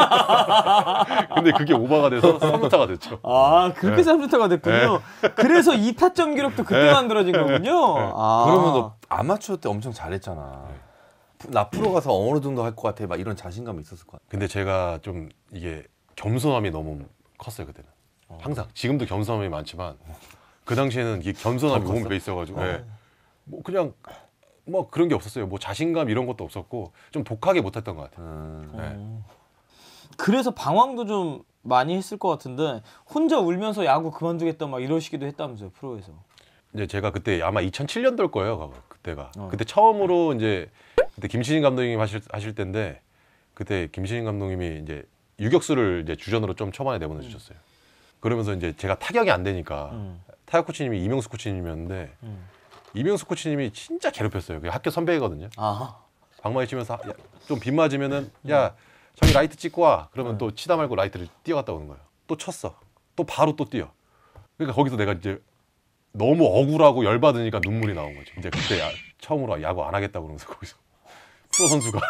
근데 그게 오버가 돼서 3루타가 됐죠. 그렇게 3루타가 됐군요. 그래서 2타점 기록도 그때 만들어진 거군요. 그러면 너 아마추어 때 엄청 잘했잖아. 나 프로 가서 어느 정도 할 것 같아. 막 이런 자신감이 있었을 것 같아. 근데 제가 좀 이게 겸손함이 너무 컸어요 그때는. 항상 지금도 겸손함이 많지만 그 당시에는 이게 겸손함이 몸에 배 있어가지고 뭐 그냥 뭐 그런 게 없었어요. 뭐 자신감 이런 것도 없었고 좀 독하게 못했던 것 같아요. 네. 그래서 방황도 좀 많이 했을 것 같은데 혼자 울면서 야구 그만두겠다 막 이러시기도 했다면서요 프로에서. 이제 제가 그때 아마 2007년도일 거예요. 그때가 그때 처음으로 이제 그때 김신인 감독님 하실 때인데 그때 김신인 감독님이 이제 유격수를 이제 주전으로 좀 초반에 내보내 주셨어요. 그러면서 이제 제가 타격이 안 되니까 타격 코치님이 이명수 코치님이었는데 이명수 코치님이 진짜 괴롭혔어요. 학교 선배거든요. 방망이 치면서 좀 빗 맞으면은 야 저기 라이트 찍고 와. 그러면 또 치다 말고 라이트를 뛰어갔다 오는 거예요. 또 쳤어. 또 바로 또 뛰어. 그러니까 거기서 내가 이제 너무 억울하고 열받으니까 눈물이 나온 거죠. 이제 그때 처음으로 야구 안 하겠다고 그러면서 거기서 프로 선수가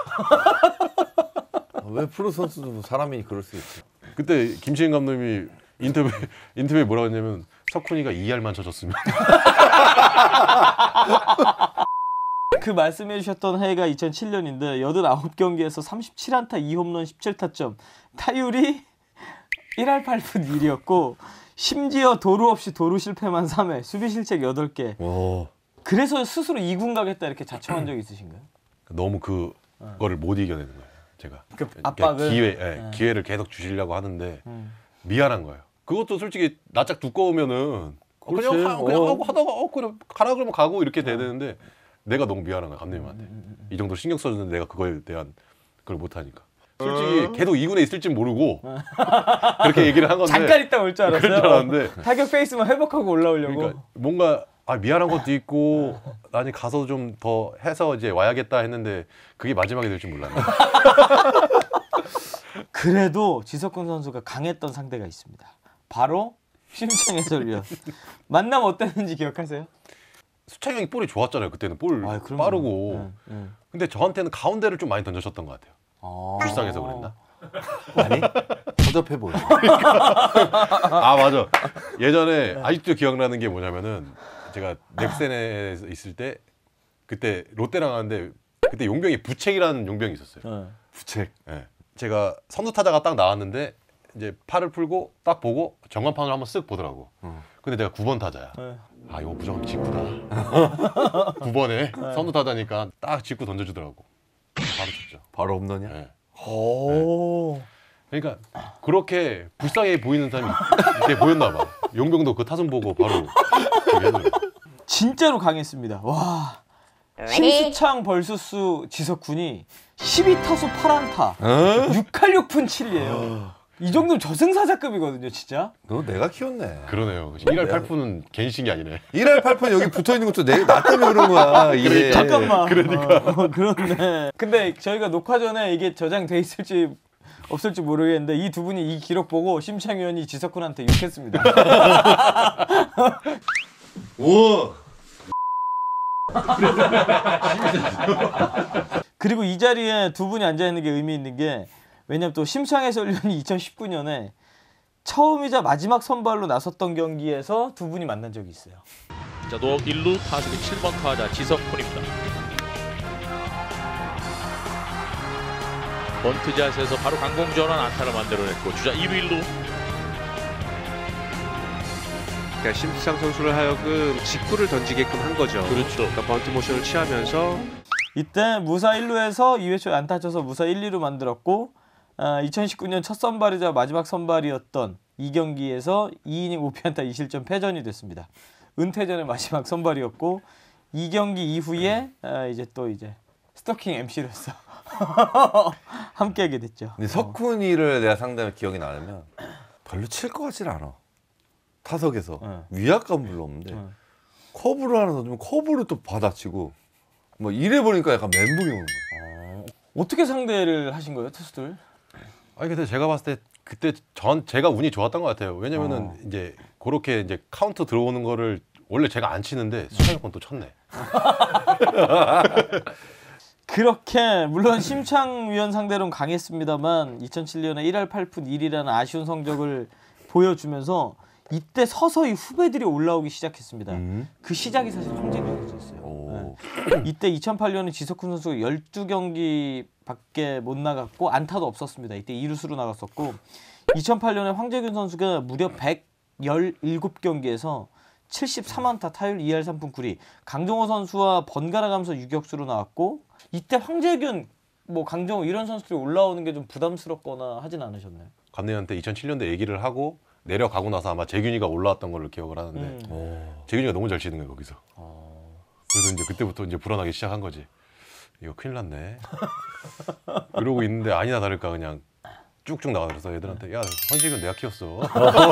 왜 프로 선수도 사람이 그럴 수 있지. 그때 김시인 감독님이 인터뷰에 뭐라고 했냐면 석훈이가 2할만 쳐줬으면 그 말씀해 주셨던 해가 2007년인데 89경기에서 37안타 2홈런 17타점 타율이 1할 8푼 1이었고 심지어 도루 없이 도루 실패만 3회 수비 실책 8개. 그래서 스스로 2군 가겠다 이렇게 자청한 적이 있으신가요? 너무 그거를 못 이겨내는 거예요. 제가 압박을 기회를 계속 주시려고 하는데 미안한 거예요. 그것도 솔직히 낯짝 두꺼우면은 그냥 하고 하다가 그래 가라 그러면 가고 이렇게 돼야 되는데 내가 너무 미안한 거야 감독님한테. 이 정도 신경 써주는데 내가 그거에 대한 그걸 못 하니까. 솔직히 계속 2군에 있을지 모르고 그렇게 얘기를 한 건데 잠깐 있다 올 줄 알았어요. 그럴 줄 알았는데 타격 페이스만 회복하고 올라오려고. 그러니까 뭔가 미안한 것도 있고 아니 가서 좀 더 해서 이제 와야겠다 했는데 그게 마지막이 될 줄 몰랐네. 그래도 지석훈 선수가 강했던 상대가 있습니다. 바로 심창 해설위원. 만남 어땠는지 기억하세요? 수창이 형이 볼이 좋았잖아요. 그때는 볼 아, 그럼요. 빠르고. 근데 저한테는 가운데를 좀 많이 던져줬던 것 같아요. 불쌍해서 그랬나? 아니 허접해 보여. 아 맞아. 예전에 아직도 기억나는 게 뭐냐면은 제가 넥센에 있을 때 그때 롯데랑 하는데 그때 용병이 부책이라는 용병이 있었어요. 부책. 네. 제가 선두 타자가 딱 나왔는데 이제 팔을 풀고 딱 보고 전광판을 한번 쓱 보더라고. 근데 내가 9번 타자야. 아 이거 무조건 직구다. 9번에 선두 타자니까 딱 직구 던져주더라고. 바로 쳤죠. 바로 홈런이야? 네. 오. 그러니까 그렇게 불쌍해 보이는 사람이 이때 보였나 봐. 용병도 그 타선 보고 바로 얘기하더라고. 진짜로 강했습니다. 와. 심수창 벌수수 지석군이 12타수 8안타 6할 6푼 7리예요. 이 정도면 저승사자급이거든요, 진짜. 너 내가 키웠네. 그러네요. 1할 8푼은 괜히 신 게 아니네. 1할 8푼 여기 붙어 있는 것도 나 때문에 그런 거야. 이게. 잠깐만. 그러니까. 그렇네. 근데 저희가 녹화 전에 이게 저장돼 있을지 없을지 모르겠는데 이 두 분이 이 기록 보고 심창 위원이 지석군한테 욕했습니다. 오. 그리고 이 자리에 두 분이 앉아 있는 게 의미 있는 게 왜냐면 또 심창 해설위원이 2019년에 처음이자 마지막 선발로 나섰던 경기에서 두 분이 만난 적이 있어요. 자, 노아웃 1루 타석의 7번 타자 지석훈입니다. 번트 자세에서 바로 강공전환 안타를 만들어냈고 주자 2루 1루. 그러니까 심수창 선수를 하여금 직구를 던지게끔 한 거죠. 그렇죠. 그러니까 번트 모션을 취하면서 이때 무사 1루에서 2회 초에 안타 쳐서 무사 1, 2루 만들었고 2019년 첫 선발이자 마지막 선발이었던 이 경기에서 2이닝 5피안타 2실점 패전이 됐습니다. 은퇴전의 마지막 선발이었고 이 경기 이후에 이제 스토킹 MC로서 함께하게 됐죠. 근데 석훈이를 내가 상대하면 기억이 나면 별로 칠 것 같진 않아. 타석에서 위압감 별로 없는데 커브를 하나 던지면 커브를 또 받아치고 뭐 이래 보니까 약간 멘붕이 오는 거야. 어떻게 상대를 하신 거예요, 투수들? 아니 근데 제가 봤을 때 그때 제가 운이 좋았던 것 같아요. 왜냐면은 이제 그렇게 이제 카운트 들어오는 거를 원래 제가 안 치는데 수창이 건 또 쳤네. 그렇게 물론 심창 위원 상대로는 강했습니다만 2007년에 1할 8푼 1이라는 아쉬운 성적을 보여주면서 이때 서서히 후배들이 올라오기 시작했습니다. 그 시작이 사실 황재균이었어요. 네. 이때 2008년에 지석훈 선수가 12경기밖에 못 나갔고 안타도 없었습니다. 이때 2루수로 나갔었고 2008년에 황재균 선수가 무려 117경기에서 73안타 타율 2할 3푼 9리 강정호 선수와 번갈아 가면서 유격수로 나왔고 이때 황재균, 강정호 이런 선수들이 올라오는 게 좀 부담스럽거나 하진 않으셨나요? 감독님한테 2007년도 얘기를 하고 내려가고 나서 아마 재균이가 올라왔던 걸로 기억을 하는데 재균이가 너무 잘 치는 거예요 거기서. 그래서 이제 그때부터 이제 불안하기 시작한 거지. 이거 큰일 났네. 이러고 있는데 아니나 다를까 그냥 쭉쭉 나가서 애들한테 야 황재균 내가 키웠어.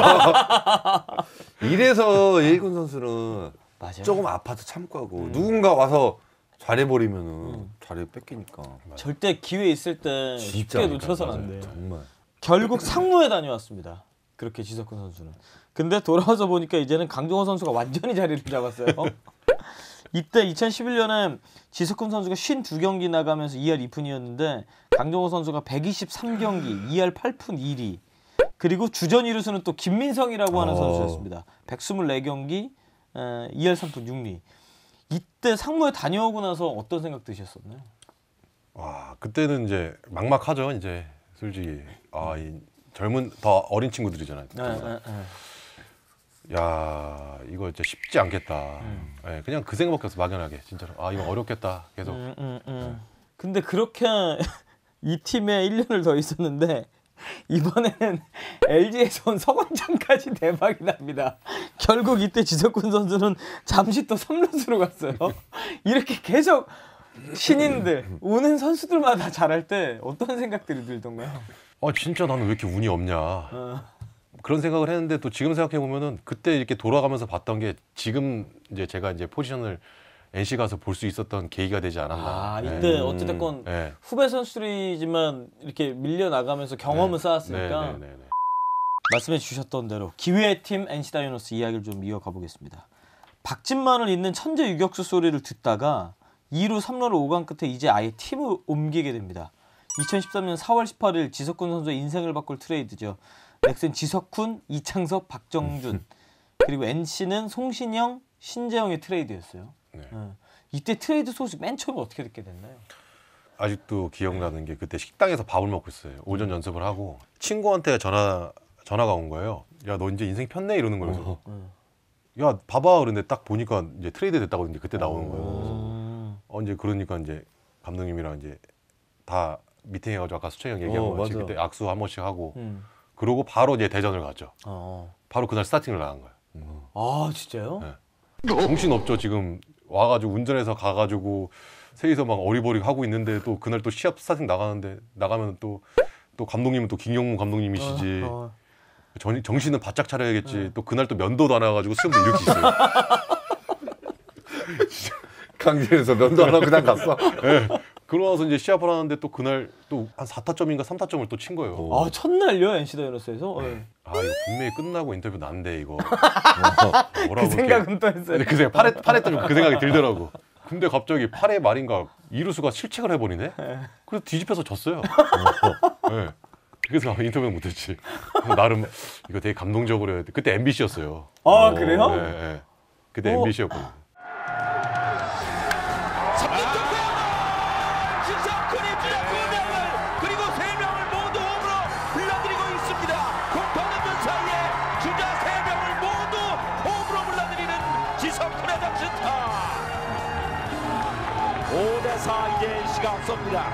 이래서 예익훈 선수는 맞아요. 조금 아파도 참고 하고 누군가 와서 잘해버리면은 자리 뺏기니까. 절대 기회 있을 때 쉽게 놓쳐서는 안 돼. 정말. 결국 상무에 다녀왔습니다. 그렇게 지석훈 선수는. 근데 돌아와서 보니까 이제는 강정호 선수가 완전히 자리를 잡았어요. 이때 2011년에 지석훈 선수가 52경기 나가면서 2할 2푼이었는데 강정호 선수가 123경기 2할 8푼 1리 그리고 주전 2루수는 또 김민성이라고 하는 선수였습니다. 124경기 2할 3푼 6리 이때 상무에 다녀오고 나서 어떤 생각 드셨었나요? 와 그때는 이제 막막하죠. 이제 솔직히 이 젊은 더 어린 친구들이잖아요. 야 이거 진짜 쉽지 않겠다. 네, 그냥 그 생각밖에 없어 막연하게 진짜로. 이거 어렵겠다 계속. 근데 그렇게 이 팀에 1년을 더 있었는데 이번에는 LG에서 온 서건창까지 대박이 납니다. 결국 이때 지석훈 선수는 잠시 또 3루수로 갔어요. 이렇게 계속 신인들 오는 선수들마다 잘할 때 어떤 생각들이 들던가요? 진짜 나는 왜 이렇게 운이 없냐. 그런 생각을 했는데 또 지금 생각해 보면은 그때 이렇게 돌아가면서 봤던 게 지금 이제 제가 이제 포지션을 NC 가서 볼 수 있었던 계기가 되지 않았나. 이때 어찌됐건 후배 선수들이지만 이렇게 밀려 나가면서 경험을 쌓았으니까. 말씀해 주셨던 대로 기회의 팀 NC 다이노스 이야기를 좀 이어가 보겠습니다. 박진만을 잇는 천재 유격수 소리를 듣다가 2루 3루를 오간 끝에 이제 아예 팀을 옮기게 됩니다. 2013년 4월 18일 지석훈 선수의 인생을 바꿀 트레이드죠. 넥센 지석훈, 이창섭, 박정준 그리고 NC는 송신영, 신재영의 트레이드였어요. 네. 이때 트레이드 소식 맨 처음에 어떻게 듣게 됐나요? 아직도 기억나는 게 그때 식당에서 밥을 먹고 있어요. 오전 연습을 하고 친구한테 전화가 온 거예요. 야, 너 이제 인생 폈네 이러는 거예요. 야, 봐봐. 그런데 딱 보니까 이제 트레이드 됐다고 이제 그때 나오는 거예요. 그래서 이제 그러니까 이제 감독님이랑 이제 다 미팅해가지고 아까 수철이 형 얘기한 거 같이 그때 악수 한 번씩 하고 그러고 바로 이제 대전을 갔죠. 바로 그날 스타팅을 나간 거예요. 아 진짜요? 네. 정신 없죠. 지금 와가지고 운전해서 가가지고 세이서 막 어리버리 하고 있는데 또 그날 또 시합 스타팅 나가는데 나가면 또 감독님은 또 김경문 감독님이시지. 정신은 바짝 차려야겠지. 또 그날 또 면도도 안 해가지고 수염도 이렇게 있어요. 강진에서 면도 안 하고 그냥 갔어. 네. 그러고서 이제 시합을 하는데 또 그날 또 한 4타점인가 3타점을 또 친 거예요. 아 첫날요 NC 다이노스에서? 네. 아 이거 분명히 끝나고 인터뷰 난데 이거. 그 생각은 또 했어요. 그 생각 팔에 또 그 생각이 들더라고. 근데 갑자기 8회 말인가 이루수가 실책을 해버리네. 그래서 뒤집혀서 졌어요. 네. 그래서 인터뷰는 못했지. 나름 이거 되게 감동적으로 해야 돼. 그때 MBC였어요. 아 그래요? 네, 네. 그때 MBC였거든요. 이제 NC가 앞섭니다.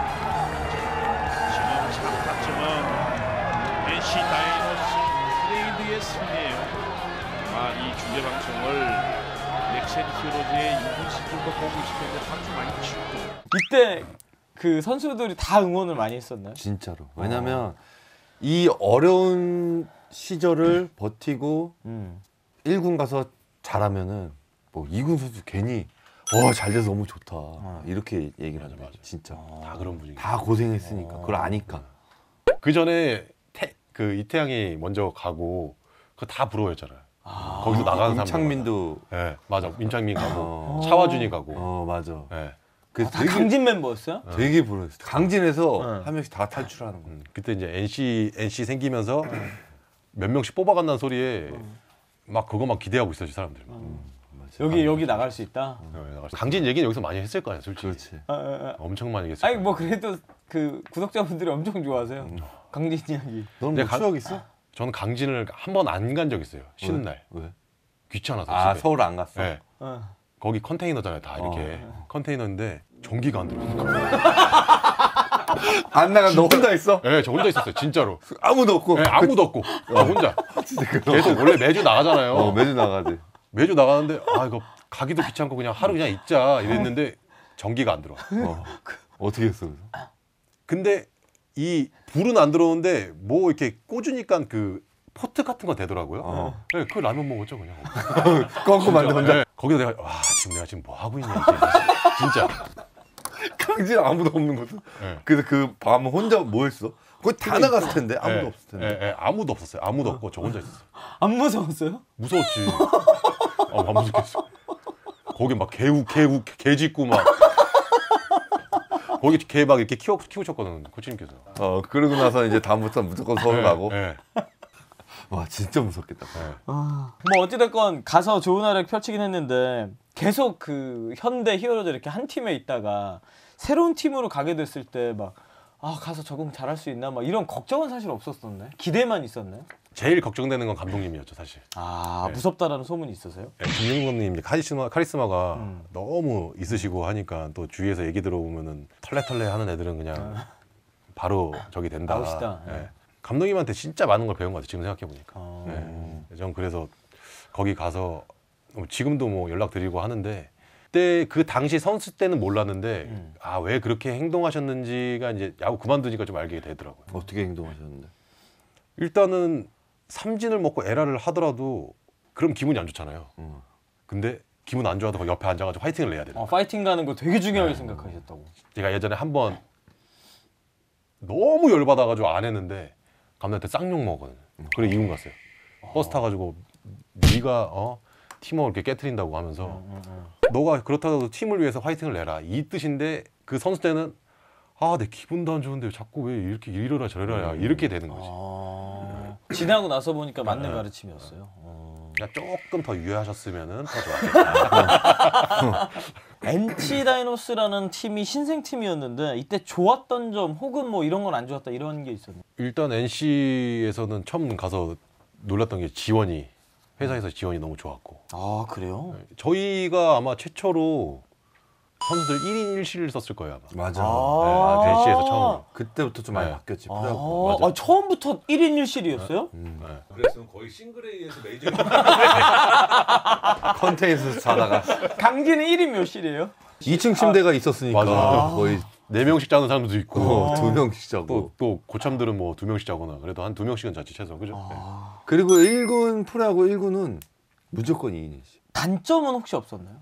지금 참타점은 NC 다이노스 트레이드의 승리예요. 이 중계 방송을 넥센 히어로즈의 인근 시즌도 보고 있을 텐데 박수 많이 치고. 이때 그 선수들이 다 응원을 많이 했었나요? 진짜로. 왜냐면 이 어려운 시절을 버티고 1군 가서 잘하면은 뭐 2군 선수 괜히 잘 돼서 너무 좋다. 이렇게 얘기를 하죠. 맞아. 진짜. 다 그런 분위기. 다 고생했으니까. 그걸 아니까. 그 전에 그 이태양이 먼저 가고 그거 다 부러워했잖아요. 거기서 나가는 사람. 임창민도. 네, 맞아. 임창민 가고 차화준이 가고. 맞아. 네. 다 강진 멤버였어요? 되게 부러웠어요. 강진에서 한 명씩 다 탈출하는 거. 그때 이제 NC 생기면서 몇 명씩 뽑아간다는 소리에 막 그거 막 기대하고 있었지 사람들. 여기 나갈 수 있다. 강진 얘기는 여기서 많이 했을 거야, 솔직히. 그렇지. 엄청 많이 했을 거야. 아니 뭐 그래도 그 구독자분들이 엄청 좋아하세요. 강진 이야기. 너는 뭐 추억 있어? 저는 강진을 한 번 안 간 적 있어요. 쉬는 날. 왜? 귀찮아서. 아 집에. 서울 안 갔어? 네. 거기 컨테이너잖아요, 다 이렇게. 컨테이너인데 전기가 안 들어오는 거야. 안 나가 너 혼자 있어? 네, 저 혼자 있었어요, 진짜로. 아무도 없고. 네, 아무도 없고. 나 혼자. 계속 원래 매주 나가잖아요. 매주 나가지. 매주 나가는데 이거 가기도 귀찮고 그냥 하루 그냥 있자 이랬는데 전기가 안 들어와. 어떻게 했어? 근데 이 불은 안 들어오는데 뭐 이렇게 꽂으니까 그 포트 같은 거 되더라고요. 네, 그 라면 먹었죠 그냥. 껌껌한데 혼자. 네, 거기서 내가 지금 내가 뭐 하고 있냐 이제 진짜. 강진 아무도 없는 곳. 네. 그래서 그 밤 혼자 뭐 했어? 거기 다 나갔을 텐데 아무도 없을 텐데. 네, 아무도 없었어요. 아무도 없고 저 혼자 있었어요. 안 무서웠어요? 무서웠지. 안 무섭겠어. 거기 막 개 짖고 막. 거기 개 막 이렇게 키우셨거든 코치님께서. 그러고 나서 이제 다음부터 무조건 서울 가고. 네. 와 진짜 무섭겠다. 네. 뭐 어찌됐건 가서 좋은 활약 펼치긴 했는데 계속 그 현대 히어로즈 이렇게 한 팀에 있다가 새로운 팀으로 가게 됐을 때 막 가서 적응 잘할 수 있나 막 이런 걱정은 사실 없었었네. 기대만 있었네. 제일 걱정되는 건 감독님이었죠 사실. 네. 무섭다라는 소문이 있었어요? 네, 김영준 감독님 이제 카리스마가 너무 있으시고 하니까 또 주위에서 얘기 들어보면은 털레털레 하는 애들은 그냥 바로 저기 된다. 아웃이다. 네. 감독님한테 진짜 많은 걸 배운 것 같아요 지금 생각해 보니까. 네. 전 그래서 거기 가서 지금도 뭐 연락 드리고 하는데 그때 그 당시 선수 때는 몰랐는데 왜 그렇게 행동하셨는지가 이제 야구 그만두니까 좀 알게 되더라고요. 어떻게 행동하셨는데? 일단은 삼진을 먹고 에라를 하더라도 그럼 기분이 안 좋잖아요. 근데 기분 안 좋아도 옆에 앉아가지고 파이팅을 내야 돼요. 파이팅 가는 거 되게 중요하게 생각하셨다고. 제가 예전에 한번 너무 열받아가지고 안 했는데 감독한테 쌍욕 먹었거든요. 그래 2군 갔어요. 버스 타가지고 네가 팀워크를 이렇게 깨트린다고 하면서 너가 그렇다고 팀을 위해서 화이팅을 내라 이 뜻인데 그 선수 때는 아, 내 기분도 안 좋은데 자꾸 왜 이렇게 이러라 저러라 이렇게 되는 거지. 지나고 나서 보니까 맞는 가르침이었어요. 그러니까 조금 더 유효하셨으면은 더 좋았겠다. NC 다이노스라는 팀이 신생팀이었는데 이때 좋았던 점 혹은 뭐 이런 건 안 좋았다 이런 게 있었나요? 일단 NC에서는 처음 가서 놀랐던 게 지원이 회사에서 지원이 너무 좋았고. 아 그래요? 저희가 아마 최초로 선수들 1인 1실을 썼을 거예요 아마. 맞아. 네, NC에서 처음. 그때부터 좀 많이 바뀌었지. 처음부터 1인 1실이었어요? 네. 그래서 거의 싱글A에서 메이저 컨테이너에서 자다가 강진은 1인 몇 실이에요? 2층 침대가 있었으니까 거의 4명씩 자는 사람들도 있고 2명씩 자고 또 고참들은 뭐 2명씩 자거나 그래도 한 2명씩은 잤지 최소. 그죠? 네. 그리고 1군 프로하고 1군은 무조건 2인이지. 단점은 혹시 없었나요?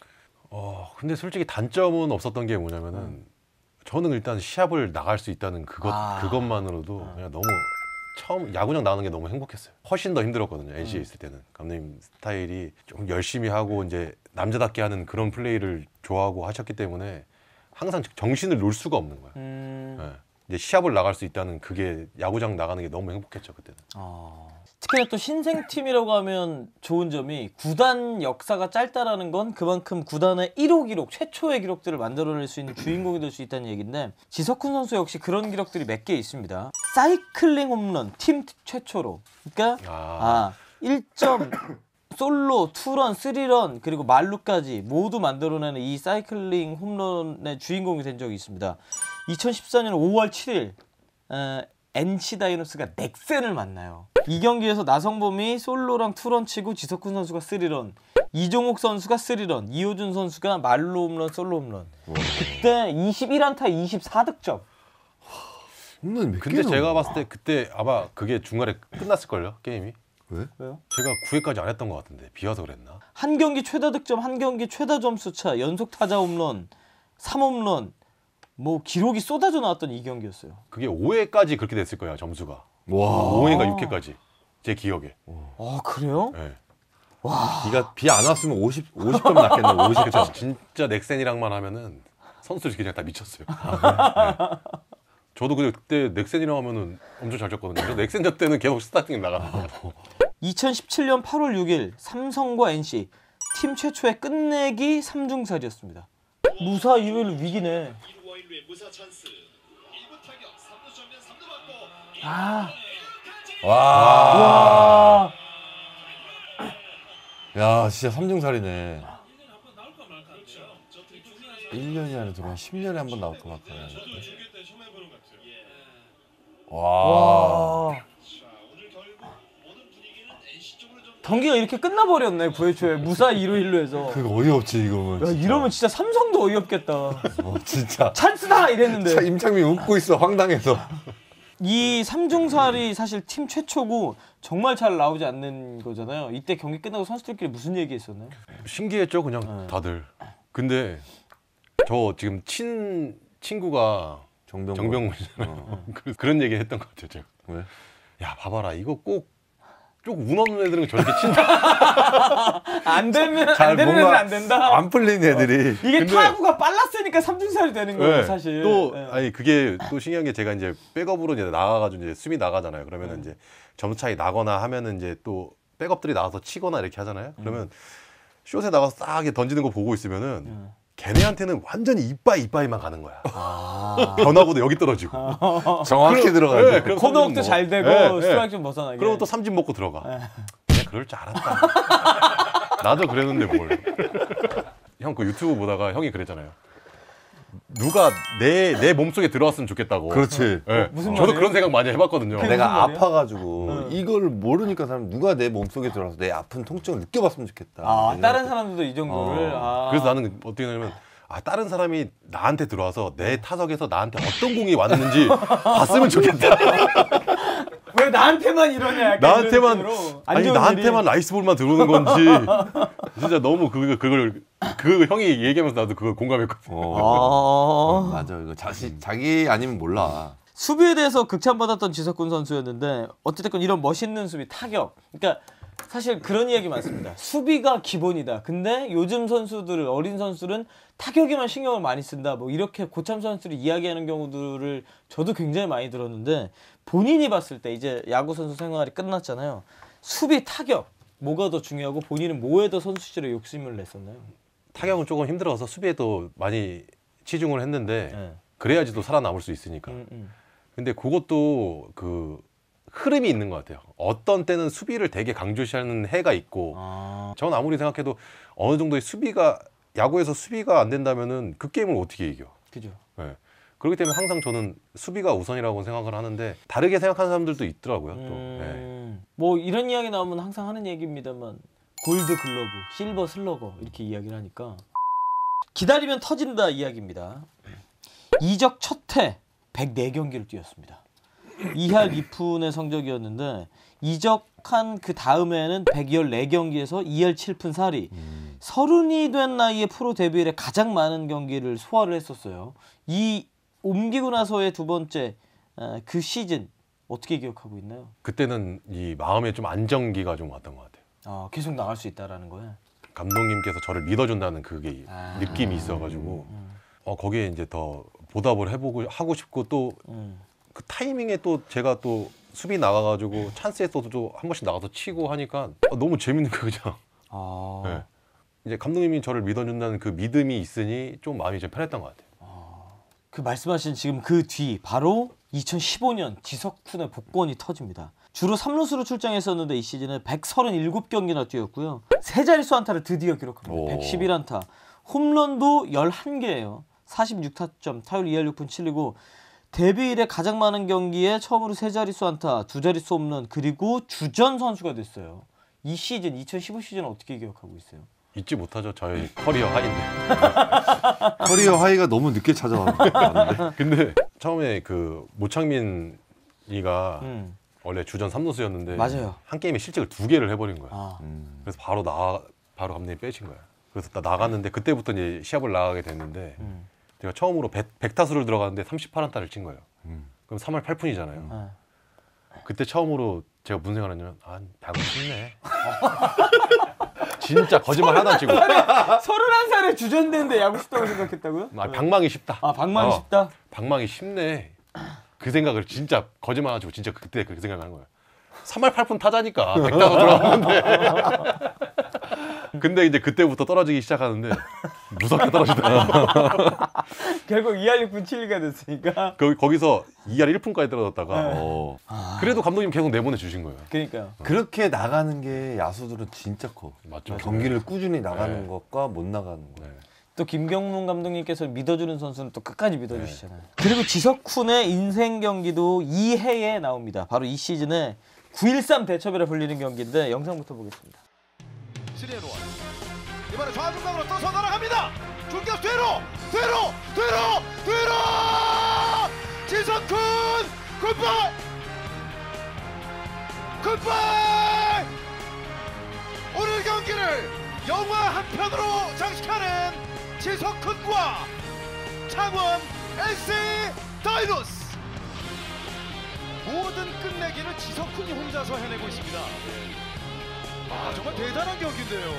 근데 솔직히 단점은 없었던 게 뭐냐면은 저는 일단 시합을 나갈 수 있다는 그것만으로도 그냥 너무 처음 야구장 나가는 게 너무 행복했어요. 훨씬 더 힘들었거든요. NC에 있을 때는 감독님 스타일이 좀 열심히 하고 이제 남자답게 하는 그런 플레이를 좋아하고 하셨기 때문에 항상 정신을 놓을 수가 없는 거예요. 네. 이제 시합을 나갈 수 있다는 그게 야구장 나가는 게 너무 행복했죠 그때는. 특히나 또 신생팀이라고 하면 좋은 점이 구단 역사가 짧다라는 건 그만큼 구단의 1호 기록, 최초의 기록들을 만들어낼 수 있는 주인공이 될 수 있다는 얘기인데 지석훈 선수 역시 그런 기록들이 몇 개 있습니다. 사이클링 홈런 팀 최초로. 그러니까 1점 솔로, 투런, 쓰리런 그리고 말루까지 모두 만들어내는 이 사이클링 홈런의 주인공이 된 적이 있습니다. 2014년 5월 7일 NC 다이노스가 넥센을 만나요. 이 경기에서 나성범이 솔로랑 투런 치고 지석훈 선수가 쓰리런, 이종욱 선수가 쓰리런, 이호준 선수가 말루 홈런, 솔로 홈런. 그때 21안타 24득점. 홈런 몇 개? 근데 제가 봤을 때 그때 아마 그게 중간에 끝났을걸요 게임이. 왜? 왜요? 제가 9회까지 안 했던 것 같은데 비 와서 그랬나? 한 경기 최다 득점, 한 경기 최다 점수차, 연속 타자 홈런, 3홈런 뭐 기록이 쏟아져 나왔던 이 경기였어요. 그게 5회까지 그렇게 됐을 거예요 점수가. 와. 5회인가 6회까지 제 기억에. 그래요? 네. 와. 비 안 왔으면 50점 났겠네. 50점. 진짜 넥센이랑만 하면은 선수들이 그냥 다 미쳤어요. 네. 저도 그때 넥센이랑 하면은 엄청 잘 쳤거든요. 그래서 넥센전 때는 계속 스타팅이 나가는 거예요. 2017년 8월 6일 삼성과 NC 팀 최초의 끝내기 3중살이었습니다. 무사 2루의 위기네. 와. 야, 진짜 3중살이네. 1년이 안에 들어와 10년에 한 번 나올까 말까. 와. 경기가 이렇게 끝나버렸네. 9회 초에 무사 2루 1루에서. 그거 어이없지 이거는. 야, 이러면 진짜 삼성도 어이없겠다. 진짜. 찬스다 이랬는데. 임창민 웃고 있어 황당해서. 이 3중살이 사실 팀 최초고 정말 잘 나오지 않는 거잖아요. 이때 경기 끝나고 선수들끼리 무슨 얘기했었나요? 신기했죠 그냥 다들. 근데 저 지금 친구가 정병훈이잖아요. 그런 얘기 했던 것 같아요 제가. 왜? 야 봐봐라 이거 꼭 운 없는 애들은 저렇게 친다. 안 되면 안 되는 애는 안 된다. 안 풀린 애들이. 이게 타구가 빨랐으니까 3중살이 되는 거예요 네, 사실. 또 아니 그게 또 신기한 게 제가 이제 백업으로 이제 나가가지고 이제 수비 나가잖아요. 그러면 이제 점수 차이 나거나 하면은 이제 또 백업들이 나와서 치거나 이렇게 하잖아요. 그러면 숏에 나가서 싹 던지는 거 보고 있으면은 걔네한테는 완전히 이빠이만 가는 거야. 변화구도 여기 떨어지고. 정확히 들어가요. 네, 코너웍도 잘 되고 스트라이크 좀 벗어나게. 그리고 또 삼진 먹고 들어가. 내가 그럴 줄 알았다. 나도 그랬는데 뭘. 형 그 유튜브 보다가 형이 그랬잖아요. 누가 내 몸속에 들어왔으면 좋겠다고. 그렇지. 네. 무슨 저도 말이에요? 그런 생각 많이 해봤거든요. 내가 아파가지고 이걸 모르니까 사람 누가 내 몸속에 들어와서 내 아픈 통증을 느껴봤으면 좋겠다. 다른 사람들도 이 정도를. 그래서 나는 어떻게 하냐면 다른 사람이 나한테 들어와서 내 타석에서 나한테 어떤 공이 왔는지 봤으면 좋겠다. 왜 나한테만 이러냐? 나한테만 아니 나한테만 라이스볼만 들어오는 건지 진짜 너무 그걸 형이 얘기하면서 나도 그걸 공감했거든. 맞아 이거 자기 아니면 몰라. 수비에 대해서 극찬받았던 지석훈 선수였는데 어찌됐건 이런 멋있는 수비 타격. 그러니까 사실 그런 이야기 많습니다. 수비가 기본이다. 근데 요즘 선수들, 어린 선수들은 타격에만 신경을 많이 쓴다. 뭐 이렇게 고참 선수들이 이야기하는 경우들을 저도 굉장히 많이 들었는데 본인이 봤을 때 이제 야구 선수 생활이 끝났잖아요. 수비, 타격 뭐가 더 중요하고 본인은 뭐에 더 선수 시절에 욕심을 냈었나요? 타격은 조금 힘들어서 수비에도 많이 치중을 했는데 네. 그래야지 또 살아남을 수 있으니까. 근데 그것도 그 흐름이 있는 것 같아요. 어떤 때는 수비를 되게 강조시하는 해가 있고 저는 아무리 생각해도 어느 정도의 수비가 야구에서 수비가 안 된다면은 그 게임을 어떻게 이겨? 그죠. 네. 그렇기 때문에 항상 저는 수비가 우선이라고 생각을 하는데 다르게 생각하는 사람들도 있더라고요. 또. 네. 뭐 이런 이야기 나오면 항상 하는 얘기입니다만 골드 글러브, 실버 슬러거 이렇게 이야기를 하니까 기다리면 터진다 이야기입니다. 이적 첫해 104경기를 뛰었습니다. 2할 2푼의 성적이었는데 이적한 그 다음에는 114경기에서 2할 7푼 4리 30이 된 나이에 프로 데뷔 이래 가장 많은 경기를 소화를 했었어요. 이 옮기고 나서의 두 번째 그 시즌 어떻게 기억하고 있나요? 그때는 이 마음에 좀 안정기가 좀 왔던 것 같아요. 계속 나갈 수 있다라는 거예요? 감독님께서 저를 믿어준다는 그게 느낌이 있어가지고 거기에 이제 더 보답을 해보고 하고 싶고 또 그 타이밍에 또 제가 또 수비 나가가지고 찬스에서도 한 번씩 나가서 치고 하니까 너무 재밌는 거예요 그냥. 네. 이제 감독님이 저를 믿어준다는 그 믿음이 있으니 좀 마음이 좀 편했던 것 같아요. 그 말씀하신 지금 그 뒤 바로 2015년 지석훈의 복권이 터집니다. 주로 3루수로 출장했었는데 이 시즌에 137경기나 뛰었고요. 세 자릿수 안타를 드디어 기록합니다. 111안타. 홈런도 11개예요. 46타점, 타율 2할 6푼 7리고 데뷔 이래 가장 많은 경기에 처음으로 세 자릿수 안타, 두 자릿수 홈런, 그리고 주전 선수가 됐어요. 이 시즌, 2015 시즌 어떻게 기억하고 있어요? 잊지 못하죠. 저희 커리어 하이인데. 커리어 하이가 너무 늦게 찾아왔는데. 근데 처음에 그 모창민이가 원래 주전 3루수였는데 맞아요. 한 게임에 실책을 2개를 해버린 거야. 그래서 바로 감독님이 빼신 거야. 그래서 나 나갔는데 그때부터 이제 시합을 나가게 됐는데 제가 처음으로 100타수를 들어갔는데 38안타를 친 거예요. 그럼 3할 8푼이잖아요. 그때 처음으로 제가 무슨 생각을 했냐면 야구 쉽네. 진짜 거짓말 하나도 안 치고 31살에 주전되는데 야구 쉽다고 생각했다고요? 방망이 쉽다. 방망이 쉽다? 방망이 쉽네. 그 생각을 진짜 거짓말 안 치고 진짜 그때 그 생각을 한 거예요. 3할 8푼 타자니까 100타수 들어갔는데 근데 이제 그때부터 떨어지기 시작하는데 무섭게 떨어지더라고요. 결국 2할 6푼 7리가 됐으니까 거기서 2할 1푼까지 떨어졌다가 그래도 감독님 계속 내보내주신 거예요. 그러니까요. 그렇게 나가는 게 야수들은 진짜 커. 맞죠. 경기를 꾸준히 나가는 것과 못 나가는 거. 또 김경문 감독님께서 믿어주는 선수는 또 끝까지 믿어주시잖아요. 그리고 지석훈의 인생 경기도 2회에 나옵니다. 바로 이 시즌에 9.13 대첩이라 불리는 경기인데 영상부터 보겠습니다. 시리에로 이번에 좌중간으로 떠서 날아갑니다. 중견 뒤로 지석훈 굿바이 오늘 경기를 영화 한 편으로 장식하는 지석훈과 창원 NC 다이노스 모든 끝내기를 지석훈이 혼자서 해내고 있습니다. 정말 대단한 경기인데요.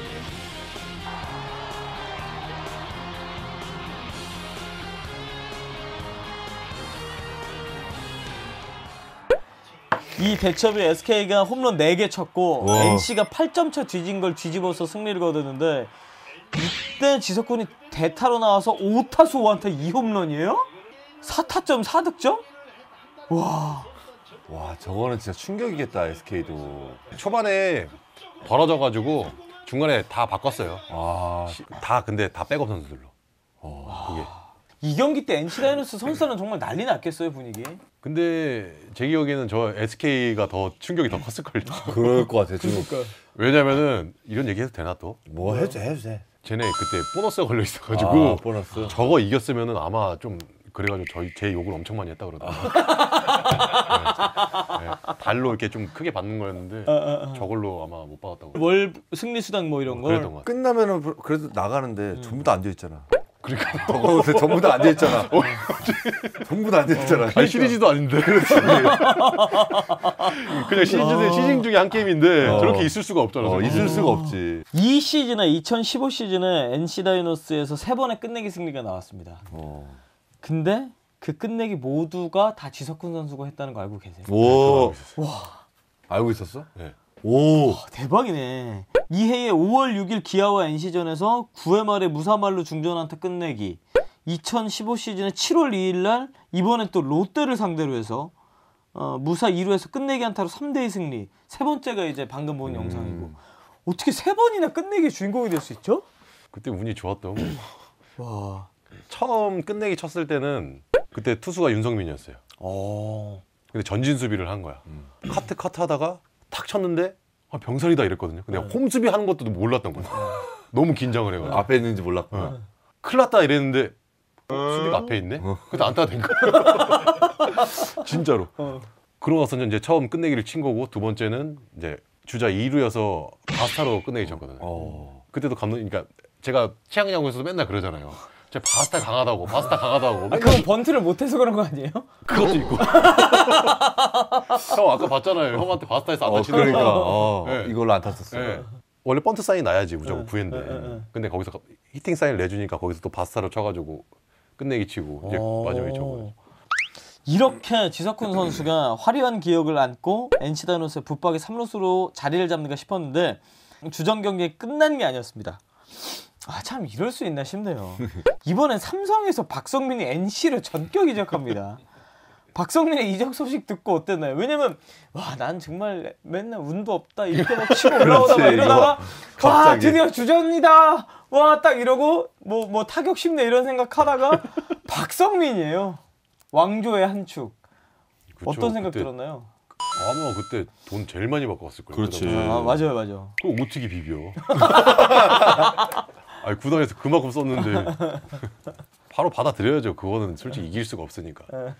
이 대첩에 SK가 홈런 4개 쳤고 NC가 8점 차 뒤진 걸 뒤집어서 승리를 거두는데 이때 지석훈이 대타로 나와서 5타수 5안타 2홈런이에요? 4타점 4득점? 와 저거는 진짜 충격이겠다. SK도 초반에 벌어져가지고 중간에 다 바꿨어요. 근데 다 백업 선수들로. 그게. 이 경기 때 NC 다이노스 선수들은 정말 난리 났겠어요 분위기. 근데 제 기억에는 저 SK가 더 충격이 더 컸을걸요. 그럴 것 같아 지금. 왜냐면은 이런 얘기 해도 되나 또? 뭐 해도 돼. 쟤네 그때 보너스가 걸려 있어가지고 보너스. 저거 이겼으면은 아마 좀 그래가지고 제 욕을 엄청 많이 했다 그러더라고요. 달로 이렇게 좀 크게 받는 거였는데 저걸로 아마 못 받았다고. 월 승리 수당 뭐 이런 걸. 그랬던 것 같아요. 끝나면은 그래도 나가는데 전부 다 앉아 있잖아. 그러니까 전부 다 앉아 있잖아. 전부 다 앉아 있잖아. 아니 시리즈도 아닌데. 그렇지. 그냥 시즌 중에 한 게임인데 저렇게 있을 수가 없잖아. 있을 수가 없지. 이 시즌에 2015 시즌에 NC 다이노스에서 3번의 끝내기 승리가 나왔습니다. 근데 그 끝내기 모두가 다 지석훈 선수가 했다는 거 알고 계세요? 오. 와. 알고 있었어? 네. 오. 와, 대박이네. 이해의 5월 6일 기아와 NC전에서 9회 말에 무사말로 중전한타 끝내기. 2015 시즌에 7월 2일 날 이번엔 또 롯데를 상대로 해서 무사 2루에서 끝내기 안타로 3대2 승리. 세 번째가 이제 방금 본 영상이고. 어떻게 세 번이나 끝내기 주인공이 될 수 있죠? 그때 운이 좋았던. 와. 처음 끝내기 쳤을 때는 그때 투수가 윤성민이었어요. 근데 전진 수비를 한 거야. 카트 하다가 탁 쳤는데 병살이다 이랬거든요. 근데 홈 수비 하는 것도 몰랐던 거야. 너무 긴장을 해가지고. 앞에 있는지 몰랐구나. 큰일 났다 이랬는데 수비가 앞에 있네? 그때 안타가 된 거야. 진짜로. 그러고 나서 이제 처음 끝내기를 친 거고 두 번째는 이제 주자 2루여서 바스타로 끝내기 쳤거든요. 그때도 감독님, 그러니까 제가 취향야구에서도 맨날 그러잖아요. 제가 바스타 강하다고. 그럼 번트를 못해서 그런 거 아니에요? 그것도 있고. 형 아까 봤잖아요. 형한테 바스타에서 안타 치는 그러니까 거. 네. 이걸로 안 탔었어. 네. 원래 번트 사인 나야지 무조건 구회인데. 근데 거기서 히팅 사인을 내주니까 거기서 또 바스타로 쳐가지고 끝내기 치고 이제 마지막에 쳐버렸죠. 이렇게 지석훈 선수가 화려한 기억을 안고 NC 다이노스의 붙박이 3루수로 자리를 잡는가 싶었는데 주전 경기 끝난 게 아니었습니다. 참 이럴 수 있나 싶네요. 이번엔 삼성에서 박성민이 NC를 전격 이적합니다. 박성민의 이적 소식 듣고 어땠나요? 왜냐면 난 정말 맨날 운도 없다 이렇게 막 치고 올라오다가 이러다가 와 드디어 주전이다 와 딱 이러고 뭐 타격 쉽네 이런 생각하다가 박성민이에요. 왕조의 한 축. 어떤 생각 들었나요? 아마 그때 돈 제일 많이 받고 왔을 거예요. 그렇지. 맞아요. 그럼 어떻게 비벼? 아니 구단에서 그만큼 썼는데 바로 받아들여야죠. 그거는 솔직히 이길 수가 없으니까.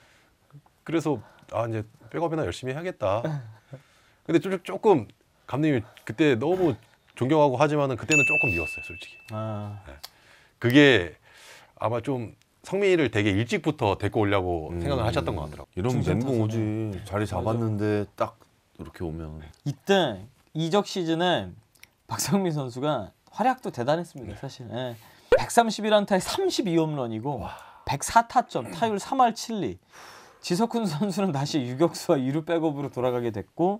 그래서 이제 백업이나 열심히 해야겠다. 근데 조금 감독님이 그때 너무 존경하고 하지만은 그때는 조금 미웠어요, 솔직히. 네. 그게 아마 좀 성민이를 되게 일찍부터 데리고 오려고 생각을 하셨던 것 같더라고요. 이러면 멘붕 오지. 자리 잡았는데 딱 이렇게 오면. 이때 이적 시즌에 박성민 선수가 활약도 대단했습니다. 사실 131안타에 32홈런이고 104타점, 타율 3할 7리. 지석훈 선수는 다시 유격수와 2루 백업으로 돌아가게 됐고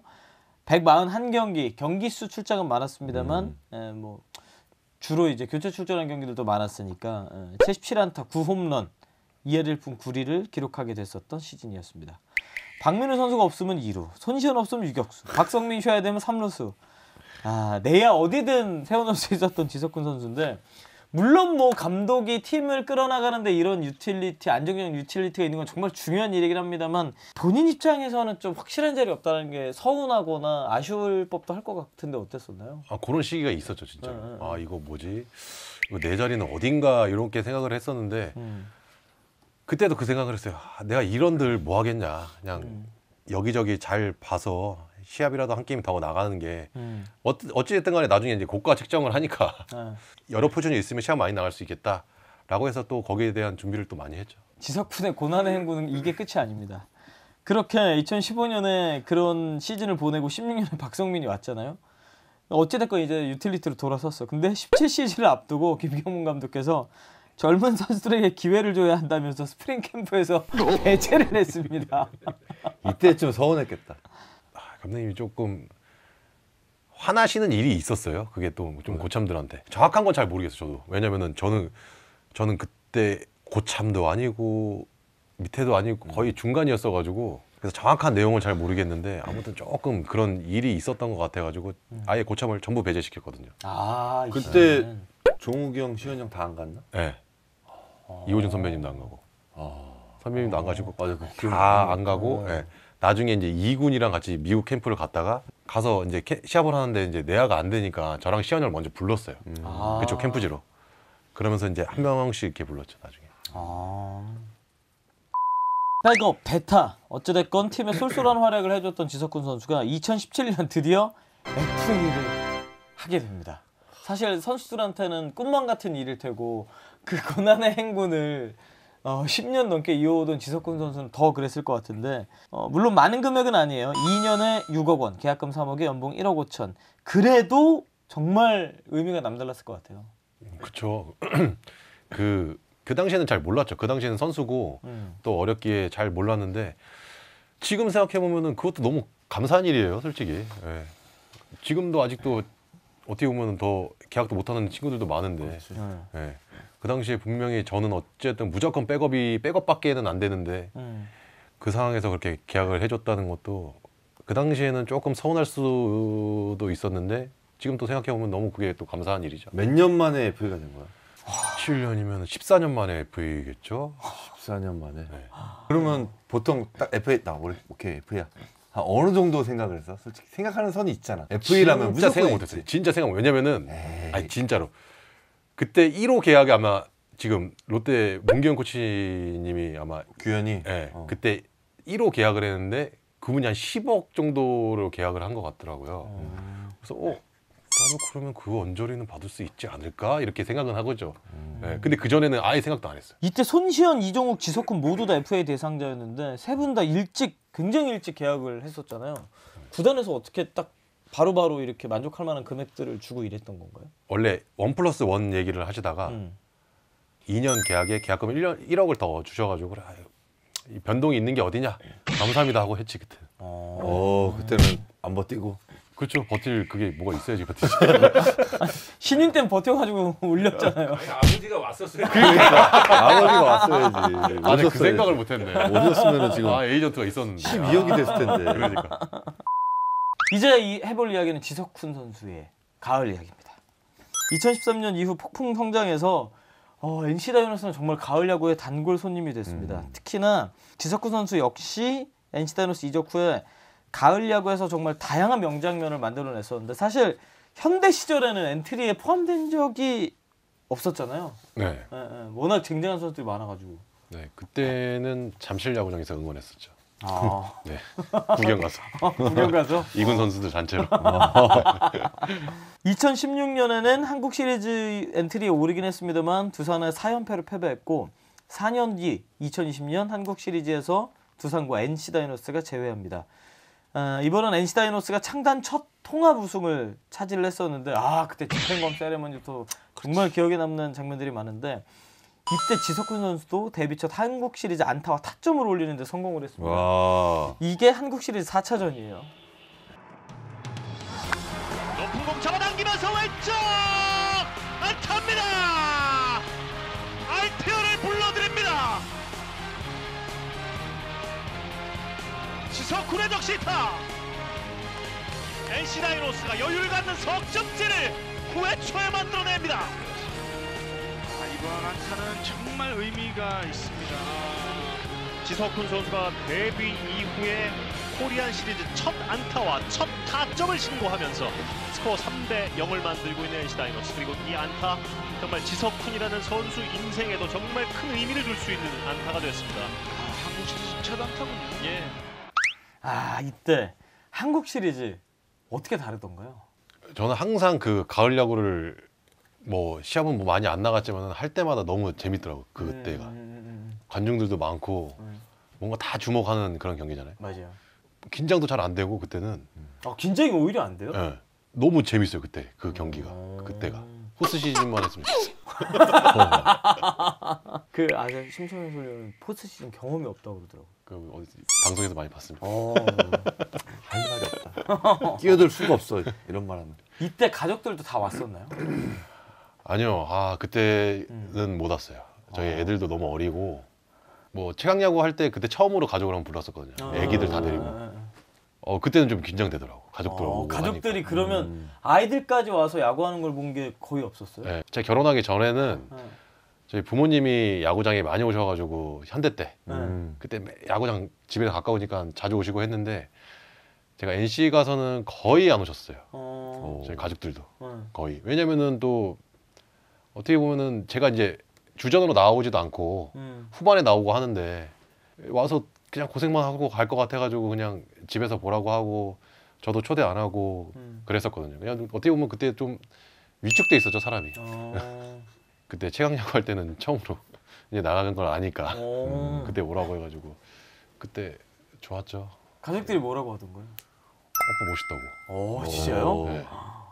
141경기, 경기수 출장은 많았습니다만 뭐 주로 이제 교체 출전한 경기들도 많았으니까 77안타 9홈런 2할 1푼 9리를 기록하게 됐었던 시즌이었습니다. 박민우 선수가 없으면 2루, 손시현 없으면 유격수, 박성민 쉬어야 되면 3루수. 내야 어디든 세워놓을 수 있었던 지석훈 선수인데 물론 뭐 감독이 팀을 끌어나가는데 이런 유틸리티, 안정적 유틸리티가 있는 건 정말 중요한 일이긴 합니다만 본인 입장에서는 좀 확실한 자리 없다는 게 서운하거나 아쉬울 법도 할 것 같은데 어땠었나요? 그런 시기가 있었죠, 진짜. 이거 뭐지? 이거 내 자리는 어딘가 이렇게 생각을 했었는데 그때도 그 생각을 했어요. 내가 이런들 뭐 하겠냐. 그냥 여기저기 잘 봐서 시합이라도 한 게임 더 나가는 게 어찌됐든 간에 나중에 이제 고가 책정을 하니까 여러 포지션이 있으면 시합 많이 나갈 수 있겠다라고 해서 또 거기에 대한 준비를 또 많이 했죠. 지석훈의 고난의 행군은 이게 끝이 아닙니다. 그렇게 2015년에 그런 시즌을 보내고 16년에 박성민이 왔잖아요. 어찌됐건 이제 유틸리티로 돌아섰어. 근데 17시즌을 앞두고 김경문 감독께서 젊은 선수들에게 기회를 줘야 한다면서 스프링 캠프에서 배제를 했습니다. 이때쯤 서운했겠다. 감독님이 조금 화나시는 일이 있었어요. 그게 또 좀 고참들한테. 정확한 건 잘 모르겠어요, 저도. 왜냐면은 저는 그때 고참도 아니고 밑에도 아니고 거의 중간이었어가지고 그래서 정확한 내용을 잘 모르겠는데 아무튼 조금 그런 일이 있었던 것 같아가지고 아예 고참을 전부 배제시켰거든요. 그때 종욱이 형, 시현이 형 다 안 갔나? 네. 이호준 선배님도 안 가고 선배님도 안 가시고 맞아, 다 안 가고 나중에 이제 2군이랑 같이 미국 캠프를 갔다가 가서 이제 시합을 하는데 이제 내야가 안 되니까 저랑 시현이를 먼저 불렀어요. 그쪽 캠프지로. 그러면서 이제 한 명씩 이렇게 불렀죠, 나중에. 백업, 베타 어찌됐건 팀의 쏠쏠한 활약을 해줬던 지석훈 선수가 2017년 드디어 FA를 하게 됩니다. 사실 선수들한테는 꿈만 같은 일일 테고 그 고난의 행군을 10년 넘게 이어오던 지석훈 선수는 더 그랬을 것 같은데 물론 많은 금액은 아니에요. 2년에 6억 원, 계약금 3억에 연봉 1억 5천. 그래도 정말 의미가 남달랐을 것 같아요. 그렇죠. 그 당시에는 잘 몰랐죠. 그 당시에는 선수고 또 어렵기에 잘 몰랐는데 지금 생각해 보면은 그것도 너무 감사한 일이에요, 솔직히. 예. 지금도 아직도 어떻게 보면 더 계약도 못하는 친구들도 많은데. 예. 그 당시에 분명히 저는 어쨌든 무조건 백업밖에는 안 되는데 그 상황에서 그렇게 계약을 해줬다는 것도 그 당시에는 조금 서운할 수도 있었는데 지금 또 생각해보면 너무 그게 또 감사한 일이죠. 몇 년 만에 FA가 된 거야? 7년이면 14년 만에 FA겠죠? 14년 만에. 네. 그러면 보통 딱 FA 오케이 FA야. 어느 정도 생각을 했어? 솔직히 생각하는 선이 있잖아. FA라면 진짜 무조건 생각 못했어요. 진짜 생각. 왜냐면은 아니 진짜로 그때 1호 계약이 아마 지금 롯데 문기현 코치님이 아마 규현이 네, 그때 1호 계약을 했는데 그분이 한 10억 정도로 계약을 한 것 같더라고요. 그래서 나도 그러면 그 언저리는 받을 수 있지 않을까 이렇게 생각은 하고죠. 네, 근데 그 전에는 아예 생각도 안 했어요. 이때 손시현, 이종욱, 지석훈 모두 다 FA 대상자였는데 세 분 다 굉장히 일찍 계약을 했었잖아요. 구단에서 어떻게 딱 바로바로 이렇게 만족할 만한 금액들을 주고 이랬던 건가요? 원래 1+1 얘기를 하시다가 2년 계약에 계약금 1억을 더 주셔가지고 그래, 이 변동이 있는 게 어디냐 감사합니다 하고 했지 그때. 그때는 안 버티고. 그렇죠. 버틸 그게 뭐가 있어야지 버티지. 신인 때는 버텨가지고 올렸잖아요. 아버지가 왔었어요. 아버지가 왔어야지. 아니 그 생각을 못했네. 오셨으면 지금 에이전트가 있었는데 12억이 됐을 텐데. 그러니까. 이제 해볼 이야기는 지석훈 선수의 가을 이야기입니다. 2013년 이후 폭풍 성장해서 NC 다이노스는 정말 가을 야구의 단골 손님이 됐습니다. 특히나 지석훈 선수 역시 NC 다이노스 이적 후에 가을 야구에서 정말 다양한 명장면을 만들어냈었는데 사실 현대 시절에는 엔트리에 포함된 적이 없었잖아요. 네. 워낙 쟁쟁한 선수들이 많아가지고. 네, 그때는 잠실 야구장에서 응원했었죠. 네, 구경 가서. 구경 가서? 이군 선수들 단체로. 2016년에는 한국 시리즈 엔트리에 오르긴 했습니다만 두산에 4연패로 패배했고 4년 뒤 2020년 한국 시리즈에서 두산과 NC 다이노스가 제외합니다. 이번은 NC 다이노스가 창단 첫 통합 우승을 차지를 했었는데 그때 집행검 세레머니도 정말 기억에 남는 장면들이 많은데 이때 지석훈 선수도 데뷔 첫 한국 시리즈 안타와 타점을 올리는 데 성공을 했습니다. 와. 이게 한국 시리즈 4차전이에요. 높은 공 잡아당기면서 왼쪽 안타입니다. 알테어를 불러드립니다. 지석훈의 적시타. NC 다이노스가 여유를 갖는 석점째를 9회 초에 만들어냅니다. 이번 안타는 정말 의미가 있습니다. 지석훈 선수가 데뷔 이후에 코리안 시리즈 첫 안타와 첫 타점을 신고하면서 스코어 3대0을 만들고 있는 NC 다이노스. 그리고 이 안타 정말 지석훈이라는 선수 인생에도 정말 큰 의미를 줄 수 있는 안타가 됐습니다. 한국 시리즈 첫 안타군요. 예. 이때 한국 시리즈 어떻게 다르던가요? 저는 항상 그 가을 야구를 뭐 시합은 뭐 많이 안 나갔지만 할 때마다 너무 재밌더라고요. 그때가 관중들도 많고 뭔가 다 주목하는 그런 경기잖아요. 맞아요. 긴장도 잘 안 되고 그때는. 긴장이 오히려 안 돼요? 네. 너무 재밌어요 그때 그 경기가. 그때가 포스트 시즌만 했습니다. 심청현 소리는 포스트 시즌 경험이 없다고 그러더라고요. 그 어디 방송에서 많이 봤습니다. 할 말이 없다. 끼어들 수가 없어 이런 말하면. 이때 가족들도 다 왔었나요? 아니요. 그때는 못 왔어요. 저희 애들도 너무 어리고 뭐 최강야구 할 때 그때 처음으로 가족을 한번 불렀었거든요. 애기들 다 데리고. 그때는 좀 긴장되더라고. 가족들 오고 가족들이 하니까. 그러면 아이들까지 와서 야구하는 걸 본 게 거의 없었어요? 네. 제가 결혼하기 전에는 저희 부모님이 야구장에 많이 오셔가지고 현대 때 그때 야구장 집에 가까우니까 자주 오시고 했는데 제가 NC 가서는 거의 안 오셨어요. 저희 가족들도 거의. 왜냐면은 또 어떻게 보면은 제가 이제 주전으로 나오지도 않고 후반에 나오고 하는데 와서 그냥 고생만 하고 갈 것 같아가지고 그냥 집에서 보라고 하고 저도 초대 안 하고 그랬었거든요. 그냥 어떻게 보면 그때 좀 위축돼 있었죠 사람이. 그때 최강야구 할 때는 처음으로 이제 나가는 걸 아니까 그때 오라고 해가지고 그때 좋았죠. 가족들이 뭐라고 하던가요? 오빠 멋있다고. 진짜요? 네.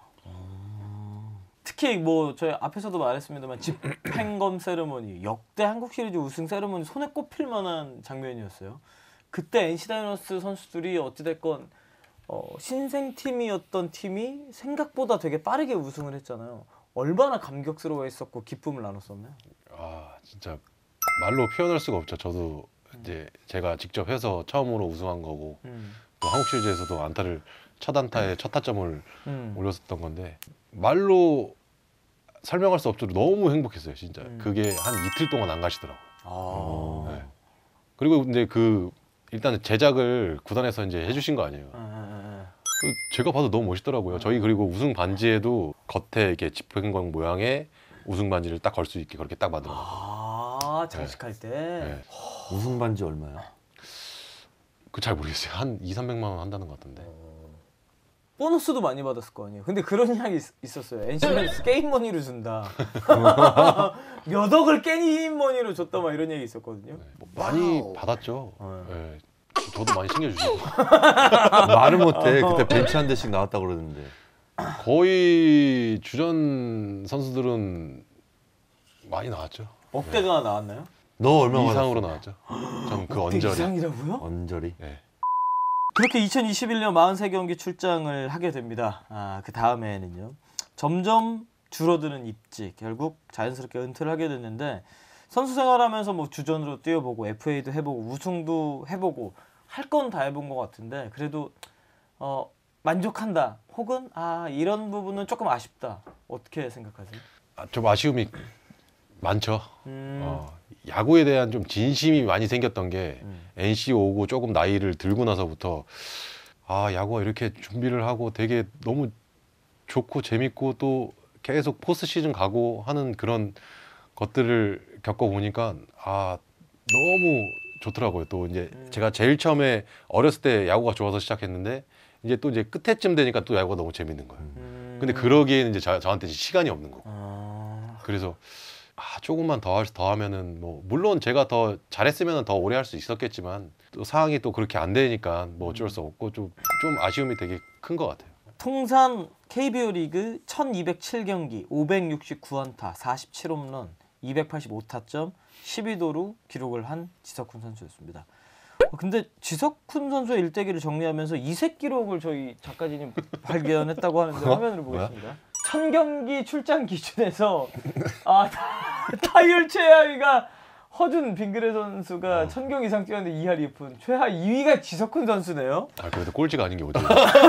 특히 뭐 저희 앞에서도 말했습니다만 집행검 세레머니 역대 한국 시리즈 우승 세레머니 손에 꼽힐 만한 장면이었어요. 그때 NC 다이노스 선수들이 어찌됐건 신생팀이었던 팀이 생각보다 되게 빠르게 우승을 했잖아요. 얼마나 감격스러워했었고 기쁨을 나눴었나요? 아 진짜 말로 표현할 수가 없죠. 저도 이제 제가 직접 해서 처음으로 우승한 거고 또 한국 시리즈에서도 안타를 첫 안타에 첫 타점을 올렸었던 건데 말로 설명할 수 없도록 너무 행복했어요. 진짜 그게 한 이틀 동안 안 가시더라고요. 네. 그리고 근데 그 일단 제작을 구단에서 이제 해주신 거 아니에요. 제가 봐도 너무 멋있더라고요. 저희 그리고 우승 반지에도 겉에 이렇게 집행검 모양의 우승 반지를 딱 걸 수 있게 그렇게 딱 만들어놨어요. 장식할 때. 네. 우승 반지 얼마요? 그 잘 모르겠어요. 한 200~300만 원 한다는 것 같은데. 보너스도 많이 받았을 거 아니에요. 근데 그런 이야기 있었어요. NC는 게임 머니로 준다. 몇 억을 게임 머니로 줬다 막 이런 얘기 있었거든요. 뭐 많이 받았죠. 네. 저도 많이 챙겨주시고. 말을 못해. 그때 벤치 한 대씩 나왔다 그러는데. 거의 주전 선수들은 많이 나왔죠. 억대가 나왔나요? 너 얼마 이상으로 나왔죠. 전 그 억대 언저리. 이상이라고요? 언저리. 네. 그렇게 2021년 43경기 출장을 하게 됩니다. 그 다음에는요. 점점 줄어드는 입지, 결국 자연스럽게 은퇴를 하게 됐는데 선수 생활하면서 뭐 주전으로 뛰어보고 FA도 해보고 우승도 해보고 할 건 다 해본 것 같은데 그래도 만족한다 혹은 이런 부분은 조금 아쉽다 어떻게 생각하세요? 좀 아쉬움이 많죠. 야구에 대한 좀 진심이 많이 생겼던 게 NC 오고 조금 나이를 들고 나서부터 야구가 이렇게 준비를 하고 되게 너무 좋고 재밌고 또 계속 포스트 시즌 가고 하는 그런 것들을 겪어보니까 너무 좋더라고요. 또 이제 제가 제일 처음에 어렸을 때 야구가 좋아서 시작했는데 이제 또 이제 끝에쯤 되니까 또 야구가 너무 재밌는 거예요. 근데 그러기에는 이제 저한테 시간이 없는 거고. 그래서 조금만 더 하면은 뭐 물론 제가 더 잘했으면 더 오래 할 수 있었겠지만 또 상황이 또 그렇게 안 되니까 뭐 어쩔 수 없고 좀 아쉬움이 되게 큰 것 같아요. 통산 KBO 리그 1207경기 569안타 47홈런 285타점 12도루 기록을 한 지석훈 선수였습니다. 근데 지석훈 선수의 일대기를 정리하면서 이색 기록을 저희 작가진이 발견했다고 하는데 화면으로 보겠습니다. 1000경기 출장 기준에서 타율 최하위가 허준 빙그레 선수가 1000경기 이상 뛰었는데 2할 2푼 최하 2위가 지석훈 선수네요. 그래도 꼴찌가 아닌 게 어디예요?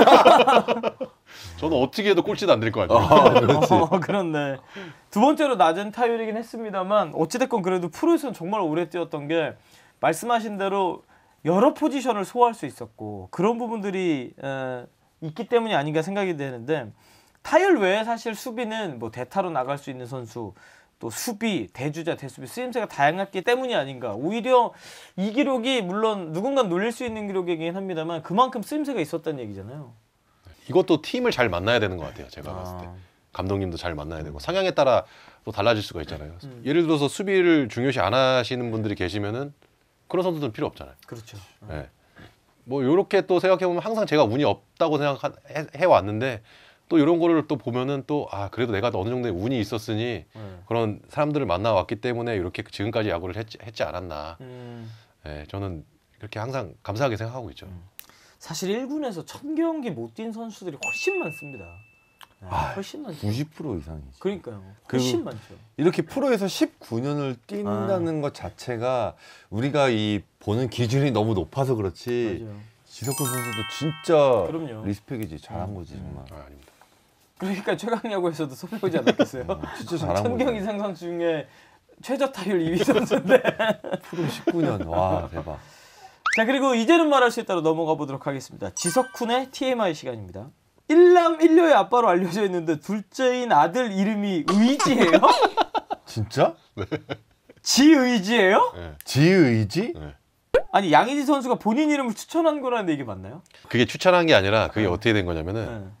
저는 어떻게 해도 꼴찌도 안 될 거 아니에요. 그렇지. 그렇네. 두 번째로 낮은 타율이긴 했습니다만 어찌됐건 그래도 프로에서는 정말 오래 뛰었던 게 말씀하신 대로 여러 포지션을 소화할 수 있었고 그런 부분들이 있기 때문이 아닌가 생각이 되는데 타율 외에 사실 수비는 뭐 대타로 나갈 수 있는 선수 또 수비, 대주자, 대수비 쓰임새가 다양했기 때문이 아닌가. 오히려 이 기록이 물론 누군가 놀릴 수 있는 기록이긴 합니다만 그만큼 쓰임새가 있었다는 얘기잖아요. 이것도 팀을 잘 만나야 되는 것 같아요. 제가 봤을 때. 감독님도 잘 만나야 되고 성향에 따라 또 달라질 수가 있잖아요. 예를 들어서 수비를 중요시 안 하시는 분들이 계시면은 그런 선수들은 필요 없잖아요. 그렇죠. 네. 뭐 이렇게 또 생각해보면 항상 제가 운이 없다고 생각해왔는데 또 이런 거를 또 보면은 또 그래도 내가 어느 정도의 운이 있었으니 그런 사람들을 만나왔기 때문에 이렇게 지금까지 야구를 했지 않았나. 네, 저는 그렇게 항상 감사하게 생각하고 있죠. 사실 1군에서 1000경기 못 뛴 선수들이 훨씬 많습니다. 훨씬 많죠. 90% 이상이죠. 그러니까요. 훨씬 많죠. 이렇게 프로에서 19년을 뛴다는 것 자체가 우리가 이 보는 기준이 너무 높아서 그렇지. 맞아요. 지석훈 선수도 진짜 그럼요. 리스펙이지. 잘한 거지 정말. 아닙니다. 그러니까 최강야구에서도 선보이지 않았겠어요? 진짜 잘한 거지. 1000경기 이상 선수 중에 최저 타율 2위 선수인데 프로 19년. 와 대박. 자 그리고 이제는 말할 수 있다로 넘어가 보도록 하겠습니다. 지석훈의 TMI 시간입니다. 1남 1녀의 아빠로 알려져 있는데 둘째인 아들 이름이 의지예요? 진짜? 네. 지의지예요? 네. 지의지? 네. 아니 양의지 선수가 본인 이름을 추천한 거라는데 이게 맞나요? 그게 추천한 게 아니라 그게 어떻게 된 거냐면은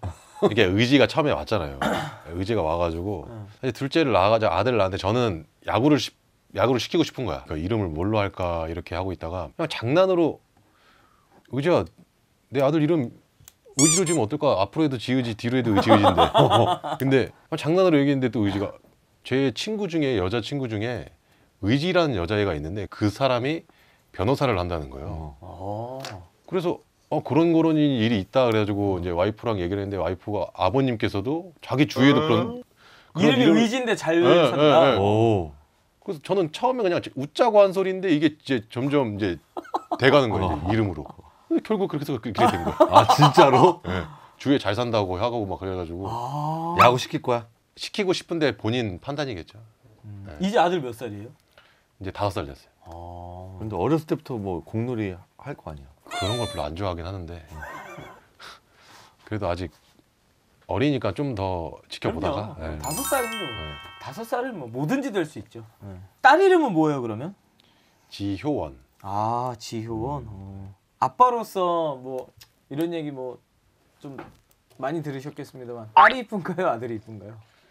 이게 의지가 처음에 왔잖아요. 의지가 와가지고 사실 둘째를 낳아가지고 아들을 낳았는데 저는 야구를 시키고 싶은 거야. 그러니까 이름을 뭘로 할까 이렇게 하고 있다가 그냥 장난으로 의지야 내 아들 이름 의지로 지으면 어떨까? 앞으로 해도 지의지 뒤로 해도 의지인데 근데 장난으로 얘기했는데 또 의지가 제 친구 중에 여자 친구 중에 의지라는 여자애가 있는데 그 사람이 변호사를 한다는 거예요. 그래서 그런 일이 있다 그래가지고 이제 와이프랑 얘기를 했는데 와이프가 아버님께서도 자기 주위에도 그런 이름이 의지인데 잘 산다. 그래서 저는 처음에 그냥 웃자고 한 소리인데 이게 이제 점점 이제 돼가는 거예요. 이제 이름으로. 결국 그렇게 해서 그렇게 된 거예요. 아 진짜로? 네. 주위에 잘 산다고 하고 막 그래가지고 야구 시킬 거야? 시키고 싶은데 본인 판단이겠죠. 네. 이제 아들 몇 살이에요? 이제 5살 됐어요. 근데 어렸을 때부터 뭐 공놀이 할 거 아니야? 그런 걸 별로 안 좋아하긴 하는데 그래도 아직 어리니까 좀 더 지켜보다가. 네. 5살이면 5살은 뭐 뭐든지 될 수 있죠. 딸 이름은 뭐예요 그러면? 지효원. 아 지효원. 아빠로서 뭐 이런 얘기 뭐 좀 많이 들으셨겠습니다만 딸이 이쁜가요 아들이 이쁜가요?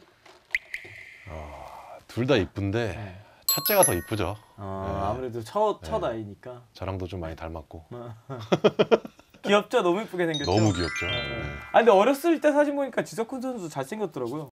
둘 다 이쁜데 첫째가 더 이쁘죠. 아무래도 첫 아이니까. 저랑도 좀 많이 닮았고. 귀엽죠? 너무 이쁘게 생겼죠? 너무 귀엽죠. 근데 어렸을 때 사진 보니까 지석훈 선수 잘생겼더라고요.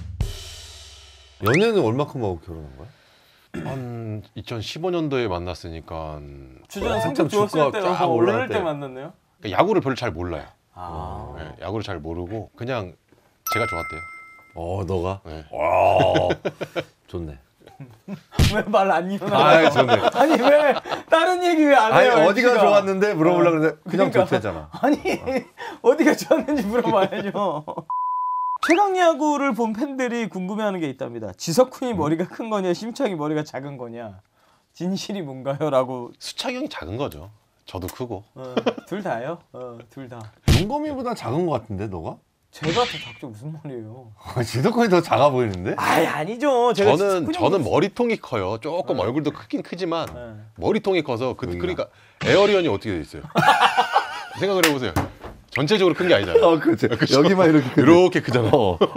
연애는 얼마큼 하고 결혼한 거야? 한 2015년도에 만났으니까 주전 성적 좋았을 때 올라올 때 만났네요? 그러니까 야구를 별로 잘 몰라요. 야구를 잘 모르고 그냥 제가 좋았대요. 너가? 네. 와 좋네. 왜 말 안 이어나? 아 좋네. 아니 왜 다른 얘기 왜 안 해요? 아니 어디가 좋았는데 물어보려고 했는데 그냥 좋대잖아. 아니 어디가 좋았는지 물어봐야죠. 최강 야구를 본 팬들이 궁금해하는 게 있답니다. 지석훈이 머리가 큰 거냐, 심창이 머리가 작은 거냐. 진실이 뭔가요? 라고. 수창이 형이 작은 거죠. 저도 크고. 둘 다요? 둘 다. 용검이보다 작은 거 같은데 너가? 제가 더 작죠. 무슨 말이에요? 지석훈이 더 작아 보이는데? 아니죠. 저는 머리통이 커요. 조금 얼굴도 크긴 크지만 머리통이 커서 그러니까 에어리언이 어떻게 돼 있어요? 생각을 해보세요. 전체적으로 큰 게 아니잖아. 그렇지. 여기만 이렇게 크잖아.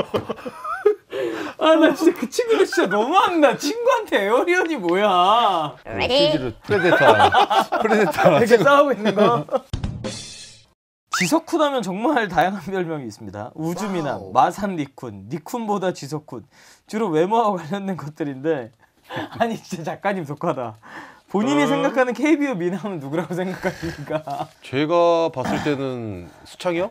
나 진짜 그 친구들 진짜 너무한다. 친구한테 에어리언이 뭐야? 프레데터 이렇게 싸우고 있는 거. 지석훈 하면 정말 다양한 별명이 있습니다. 우주미남, 마산 니쿤, 니쿤보다 지석훈. 주로 외모와 관련된 것들인데 아니 진짜 작가님 독하다. 본인이 생각하는 KBO 미남은 누구라고 생각하십니까? 제가 봤을 때는 수창이 형?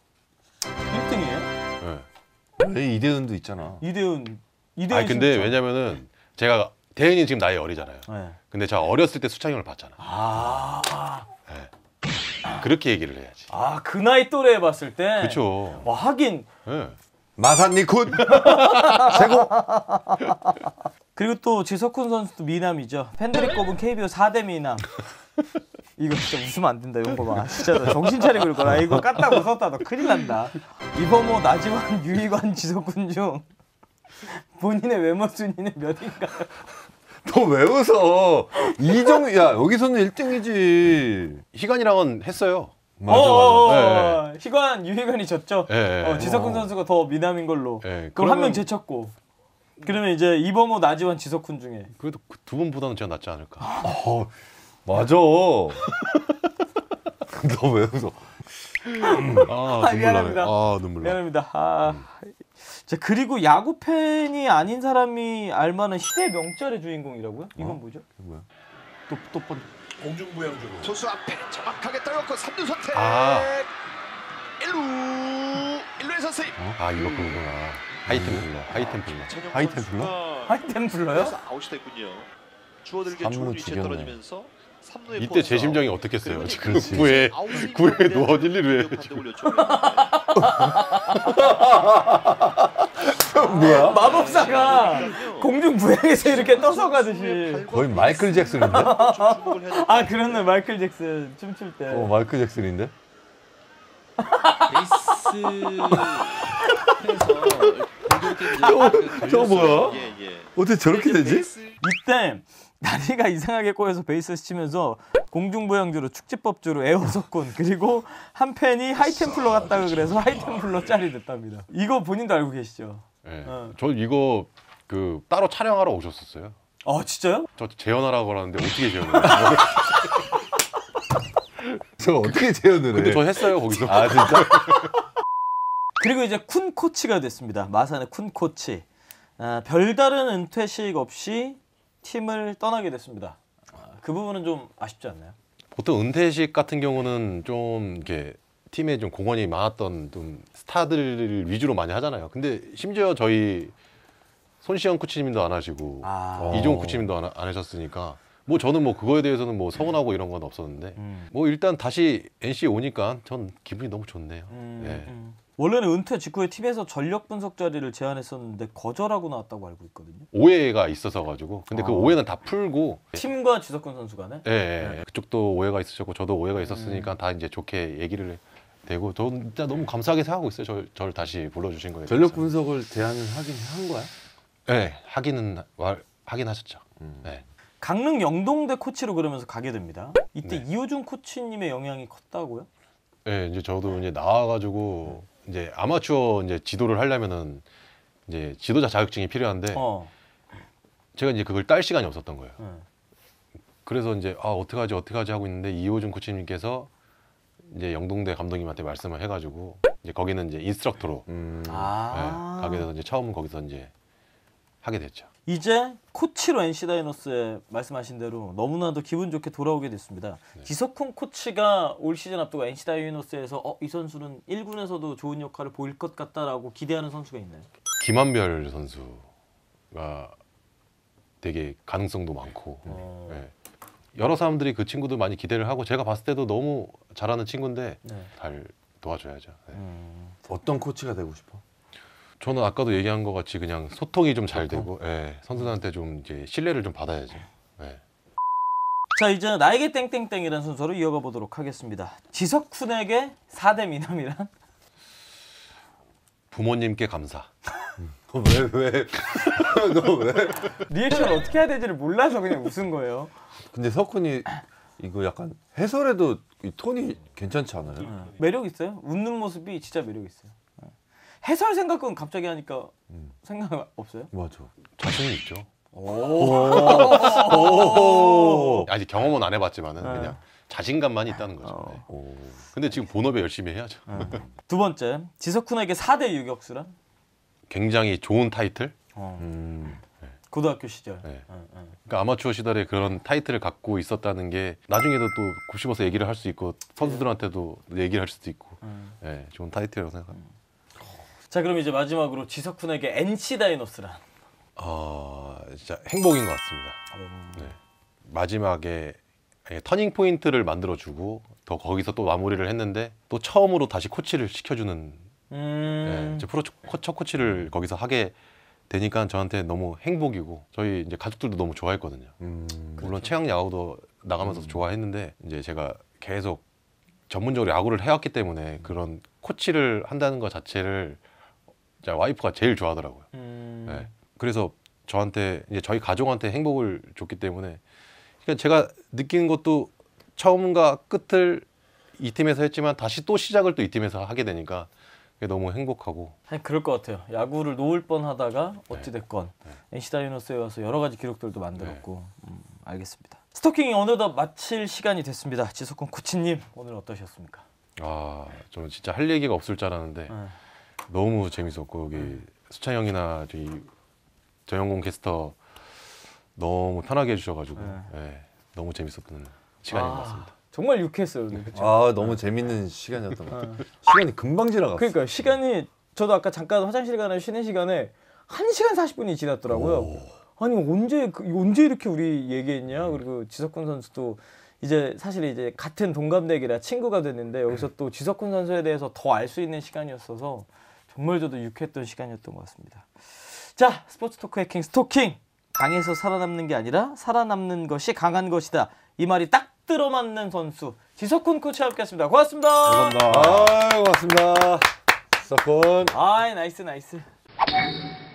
1등이에요? 네. 이대은도 있잖아. 이대은 아니 근데 왜냐면은 제가 대은이 지금 나이 어리잖아요. 근데 제가 어렸을 때 수창이 형을 봤잖아. 네. 그렇게 얘기를 해야지. 그 나이 또래 봤을 때? 그렇죠. 와 하긴. 네. 마산 니쿤 최고. 그리고 또 지석훈 선수도 미남이죠. 팬들이 꼽은 KBO 4대 미남. 이거 진짜 웃으면 안 된다. 이런 거 봐. 진짜 너 정신 차리고 그럴 거라. 이거 깠다 웃었다 너 큰일 난다. 이범호, 나지완, 유희관, 지석훈 중 본인의 외모 순위는 몇인가요? 너 왜 웃어? 이정 야 여기서는 1등이지. 희관이랑은 했어요. 맞아. 희관, 유희관이 졌죠. 네. 지석훈 선수가 더 미남인 걸로. 네. 그럼 한 명 제쳤고. 그러면 이제 이범호, 나지완, 지석훈 중에 그래도 두 분보다는 제가 낫지 않을까. 맞아. 너 왜 웃어? 미안합니다. 눈물 나. 미안합니다. 자, 그리고 야구 팬이 아닌 사람이 알만한 시대 명절의 주인공이라고요? 이건 뭐죠? 뭐야? 또 번. 공중부양주로 투수 앞에 정확하게 떨궜고 3루 선택. 1루에서 세이브. 이거 그거구나. 하이템플러. 하이템플러요? 아웃이 됐군요. 주워들게 좋은 위치에 떨어지면서 3루에 이때 제 심정이 어떻겠어요? 지금 9회 노아웃 1, 2루에 뭐야? 마법사가 공중 부양에서 이렇게 떠서 가듯이. 거의 마이클 잭슨인데? 그렇네. 마이클 잭슨 춤출 때. 마이클 잭슨인데? 저거 뭐야? 어떻게 저렇게 되지? 이때 다리가 이상하게 꼬여서 베이스에서 치면서 공중부양주로 축지법주로 에어석군 그리고 한 팬이 하이템플러 같다고 그래서 하이템플러 짤이 됐답니다. 이거 본인도 알고 계시죠? 네. 저 이거 그 따로 촬영하러 오셨었어요. 아 진짜요? 저 재현하라고 하는데 어떻게 재현해요? 저 어떻게 재현을 해? 근데 저 했어요 거기서. 아 진짜? 그리고 이제 쿤 코치가 됐습니다. 마산의 쿤 코치. 별다른 은퇴식 없이 팀을 떠나게 됐습니다. 그 부분은 좀 아쉽지 않나요? 보통 은퇴식 같은 경우는 좀 이렇게 팀에 좀 공헌이 많았던 좀 스타들 위주로 많이 하잖아요. 근데 심지어 저희 손시영 코치님도 안 하시고 이종욱 코치님도 안 하셨으니까 뭐 저는 뭐 그거에 대해서는 뭐 서운하고 이런 건 없었는데 뭐 일단 다시 NC에 오니까 전 기분이 너무 좋네요. 네. 원래는 은퇴 직후에 팀에서 전력 분석 자리를 제안했었는데 거절하고 나왔다고 알고 있거든요. 오해가 있어서 가지고 근데 그 오해는 다 풀고 팀과 지석군 선수 간에? 네. 그쪽도 오해가 있으셨고 저도 오해가 있었으니까 다 이제 좋게 얘기를 되고 저 진짜 너무 감사하게 생각하고 있어요. 저를 다시 불러주신 거에 전력 분석을 제안을 하긴 한 거야? 네, 하긴 하셨죠. 네. 강릉 영동대 코치로 그러면서 가게 됩니다. 이때 네. 이호준 코치님의 영향이 컸다고요? 네, 이제 저도 이제 나와가지고 이제 아마추어 이제 지도를 하려면은 이제 지도자 자격증이 필요한데 제가 이제 그걸 딸 시간이 없었던 거예요. 그래서 이제 어떡하지 하고 있는데 이호준 코치님께서 이제 영동대 감독님한테 말씀을 해가지고 이제 거기는 이제 인스트럭터로 네, 가게 돼서 이제 처음 거기서 이제 하게 됐죠. 이제 코치로 NC 다이노스에 말씀하신 대로 너무나도 기분 좋게 돌아오게 됐습니다. 네. 지석훈 코치가 올 시즌 앞두고 NC 다이노스에서 이 선수는 1군에서도 좋은 역할을 보일 것 같다라고 기대하는 선수가 있나요? 김한별 선수가 되게 가능성도 많고 네. 여러 사람들이 그 친구도 많이 기대를 하고 제가 봤을 때도 너무 잘하는 친구인데 잘 도와줘야죠. 네. 어떤 코치가 되고 싶어? 저는 아까도 얘기한 것 같이 그냥 소통이 좀 잘 되고 선수들한테 좀 이제 신뢰를 좀 받아야죠. 자 이제 나에게 땡땡땡이라는 순서로 이어가 보도록 하겠습니다. 지석훈에게 4대 미남이란? 부모님께 감사. 왜? 너 왜? 리액션을 어떻게 해야 될지를 몰라서 그냥 웃은 거예요. 근데 석훈이 이거 약간 해설에도 이 톤이 괜찮지 않아요? 매력 있어요. 웃는 모습이 진짜 매력 있어요. 해설 생각은 갑자기 하니까 생각 없어요? 맞아. 자신은 있죠. 오. 아직 경험은 안 해봤지만은 그냥 자신감만 있다는 거죠. 근데 지금 본업에 열심히 해야죠. 두 번째, 지석훈에게 4대 유격수란? 굉장히 좋은 타이틀. 고등학교 시절. 그러니까 아마추어 시절에 그런 타이틀을 갖고 있었다는 게 나중에도 또 곱씹어서 얘기를 할 수 있고 선수들한테도 얘기를 할 수도 있고 좋은 타이틀이라고 생각합니다. 자 그럼 이제 마지막으로 지석훈에게 NC 다이노스란? 진짜 행복인 것 같습니다. 네. 마지막에 터닝 포인트를 만들어주고 더 거기서 또 마무리를 했는데 또 처음으로 다시 코치를 시켜주는 프로 첫 코치를 거기서 하게 되니까 저한테 너무 행복이고 저희 이제 가족들도 너무 좋아했거든요. 물론 최양 야구도 나가면서 좋아했는데 이제 제가 계속 전문적으로 야구를 해왔기 때문에 그런 코치를 한다는 것 자체를 와이프가 제일 좋아하더라고요. 그래서 저한테 이제 저희 가족한테 행복을 줬기 때문에 그러니까 제가 느끼는 것도 처음과 끝을 이 팀에서 했지만 다시 또 시작을 또 이 팀에서 하게 되니까 그게 너무 행복하고. 그럴 것 같아요. 야구를 놓을 뻔하다가 어찌됐건 NC 다이노스에 와서 여러 가지 기록들도 만들었고. 알겠습니다. 스토킹이 어느덧 마칠 시간이 됐습니다. 지석훈 코치님 오늘 어떠셨습니까? 저는 진짜 할 얘기가 없을 줄 알았는데 너무 재밌었고 여기 수찬 형이나 저희 정영공 캐스터 너무 편하게 해주셔가지고 너무 재밌었던 시간인 것 같습니다. 정말 유쾌했어요. 그렇죠? 너무 재밌는 시간이었던 것 같아요. 시간이 금방 지나갔어요. 그러니까 시간이 저도 아까 잠깐 화장실 가는 쉬는 시간에 1시간 40분이 지났더라고요. 아니 언제 이렇게 우리 얘기했냐? 그리고 지석훈 선수도 이제 사실 이제 같은 동갑내기라 친구가 됐는데 여기서 또 지석훈 선수에 대해서 더 알 수 있는 시간이었어서 정말 저도 유쾌했던 시간이었던 것 같습니다. 자, 스포츠 토크 해킹 스토킹. 강해서 살아남는 게 아니라 살아남는 것이 강한 것이다. 이 말이 딱 들어맞는 선수 지석훈 코치와 함께했습니다. 고맙습니다. 감사합니다. 고맙습니다. 지석훈. 나이스.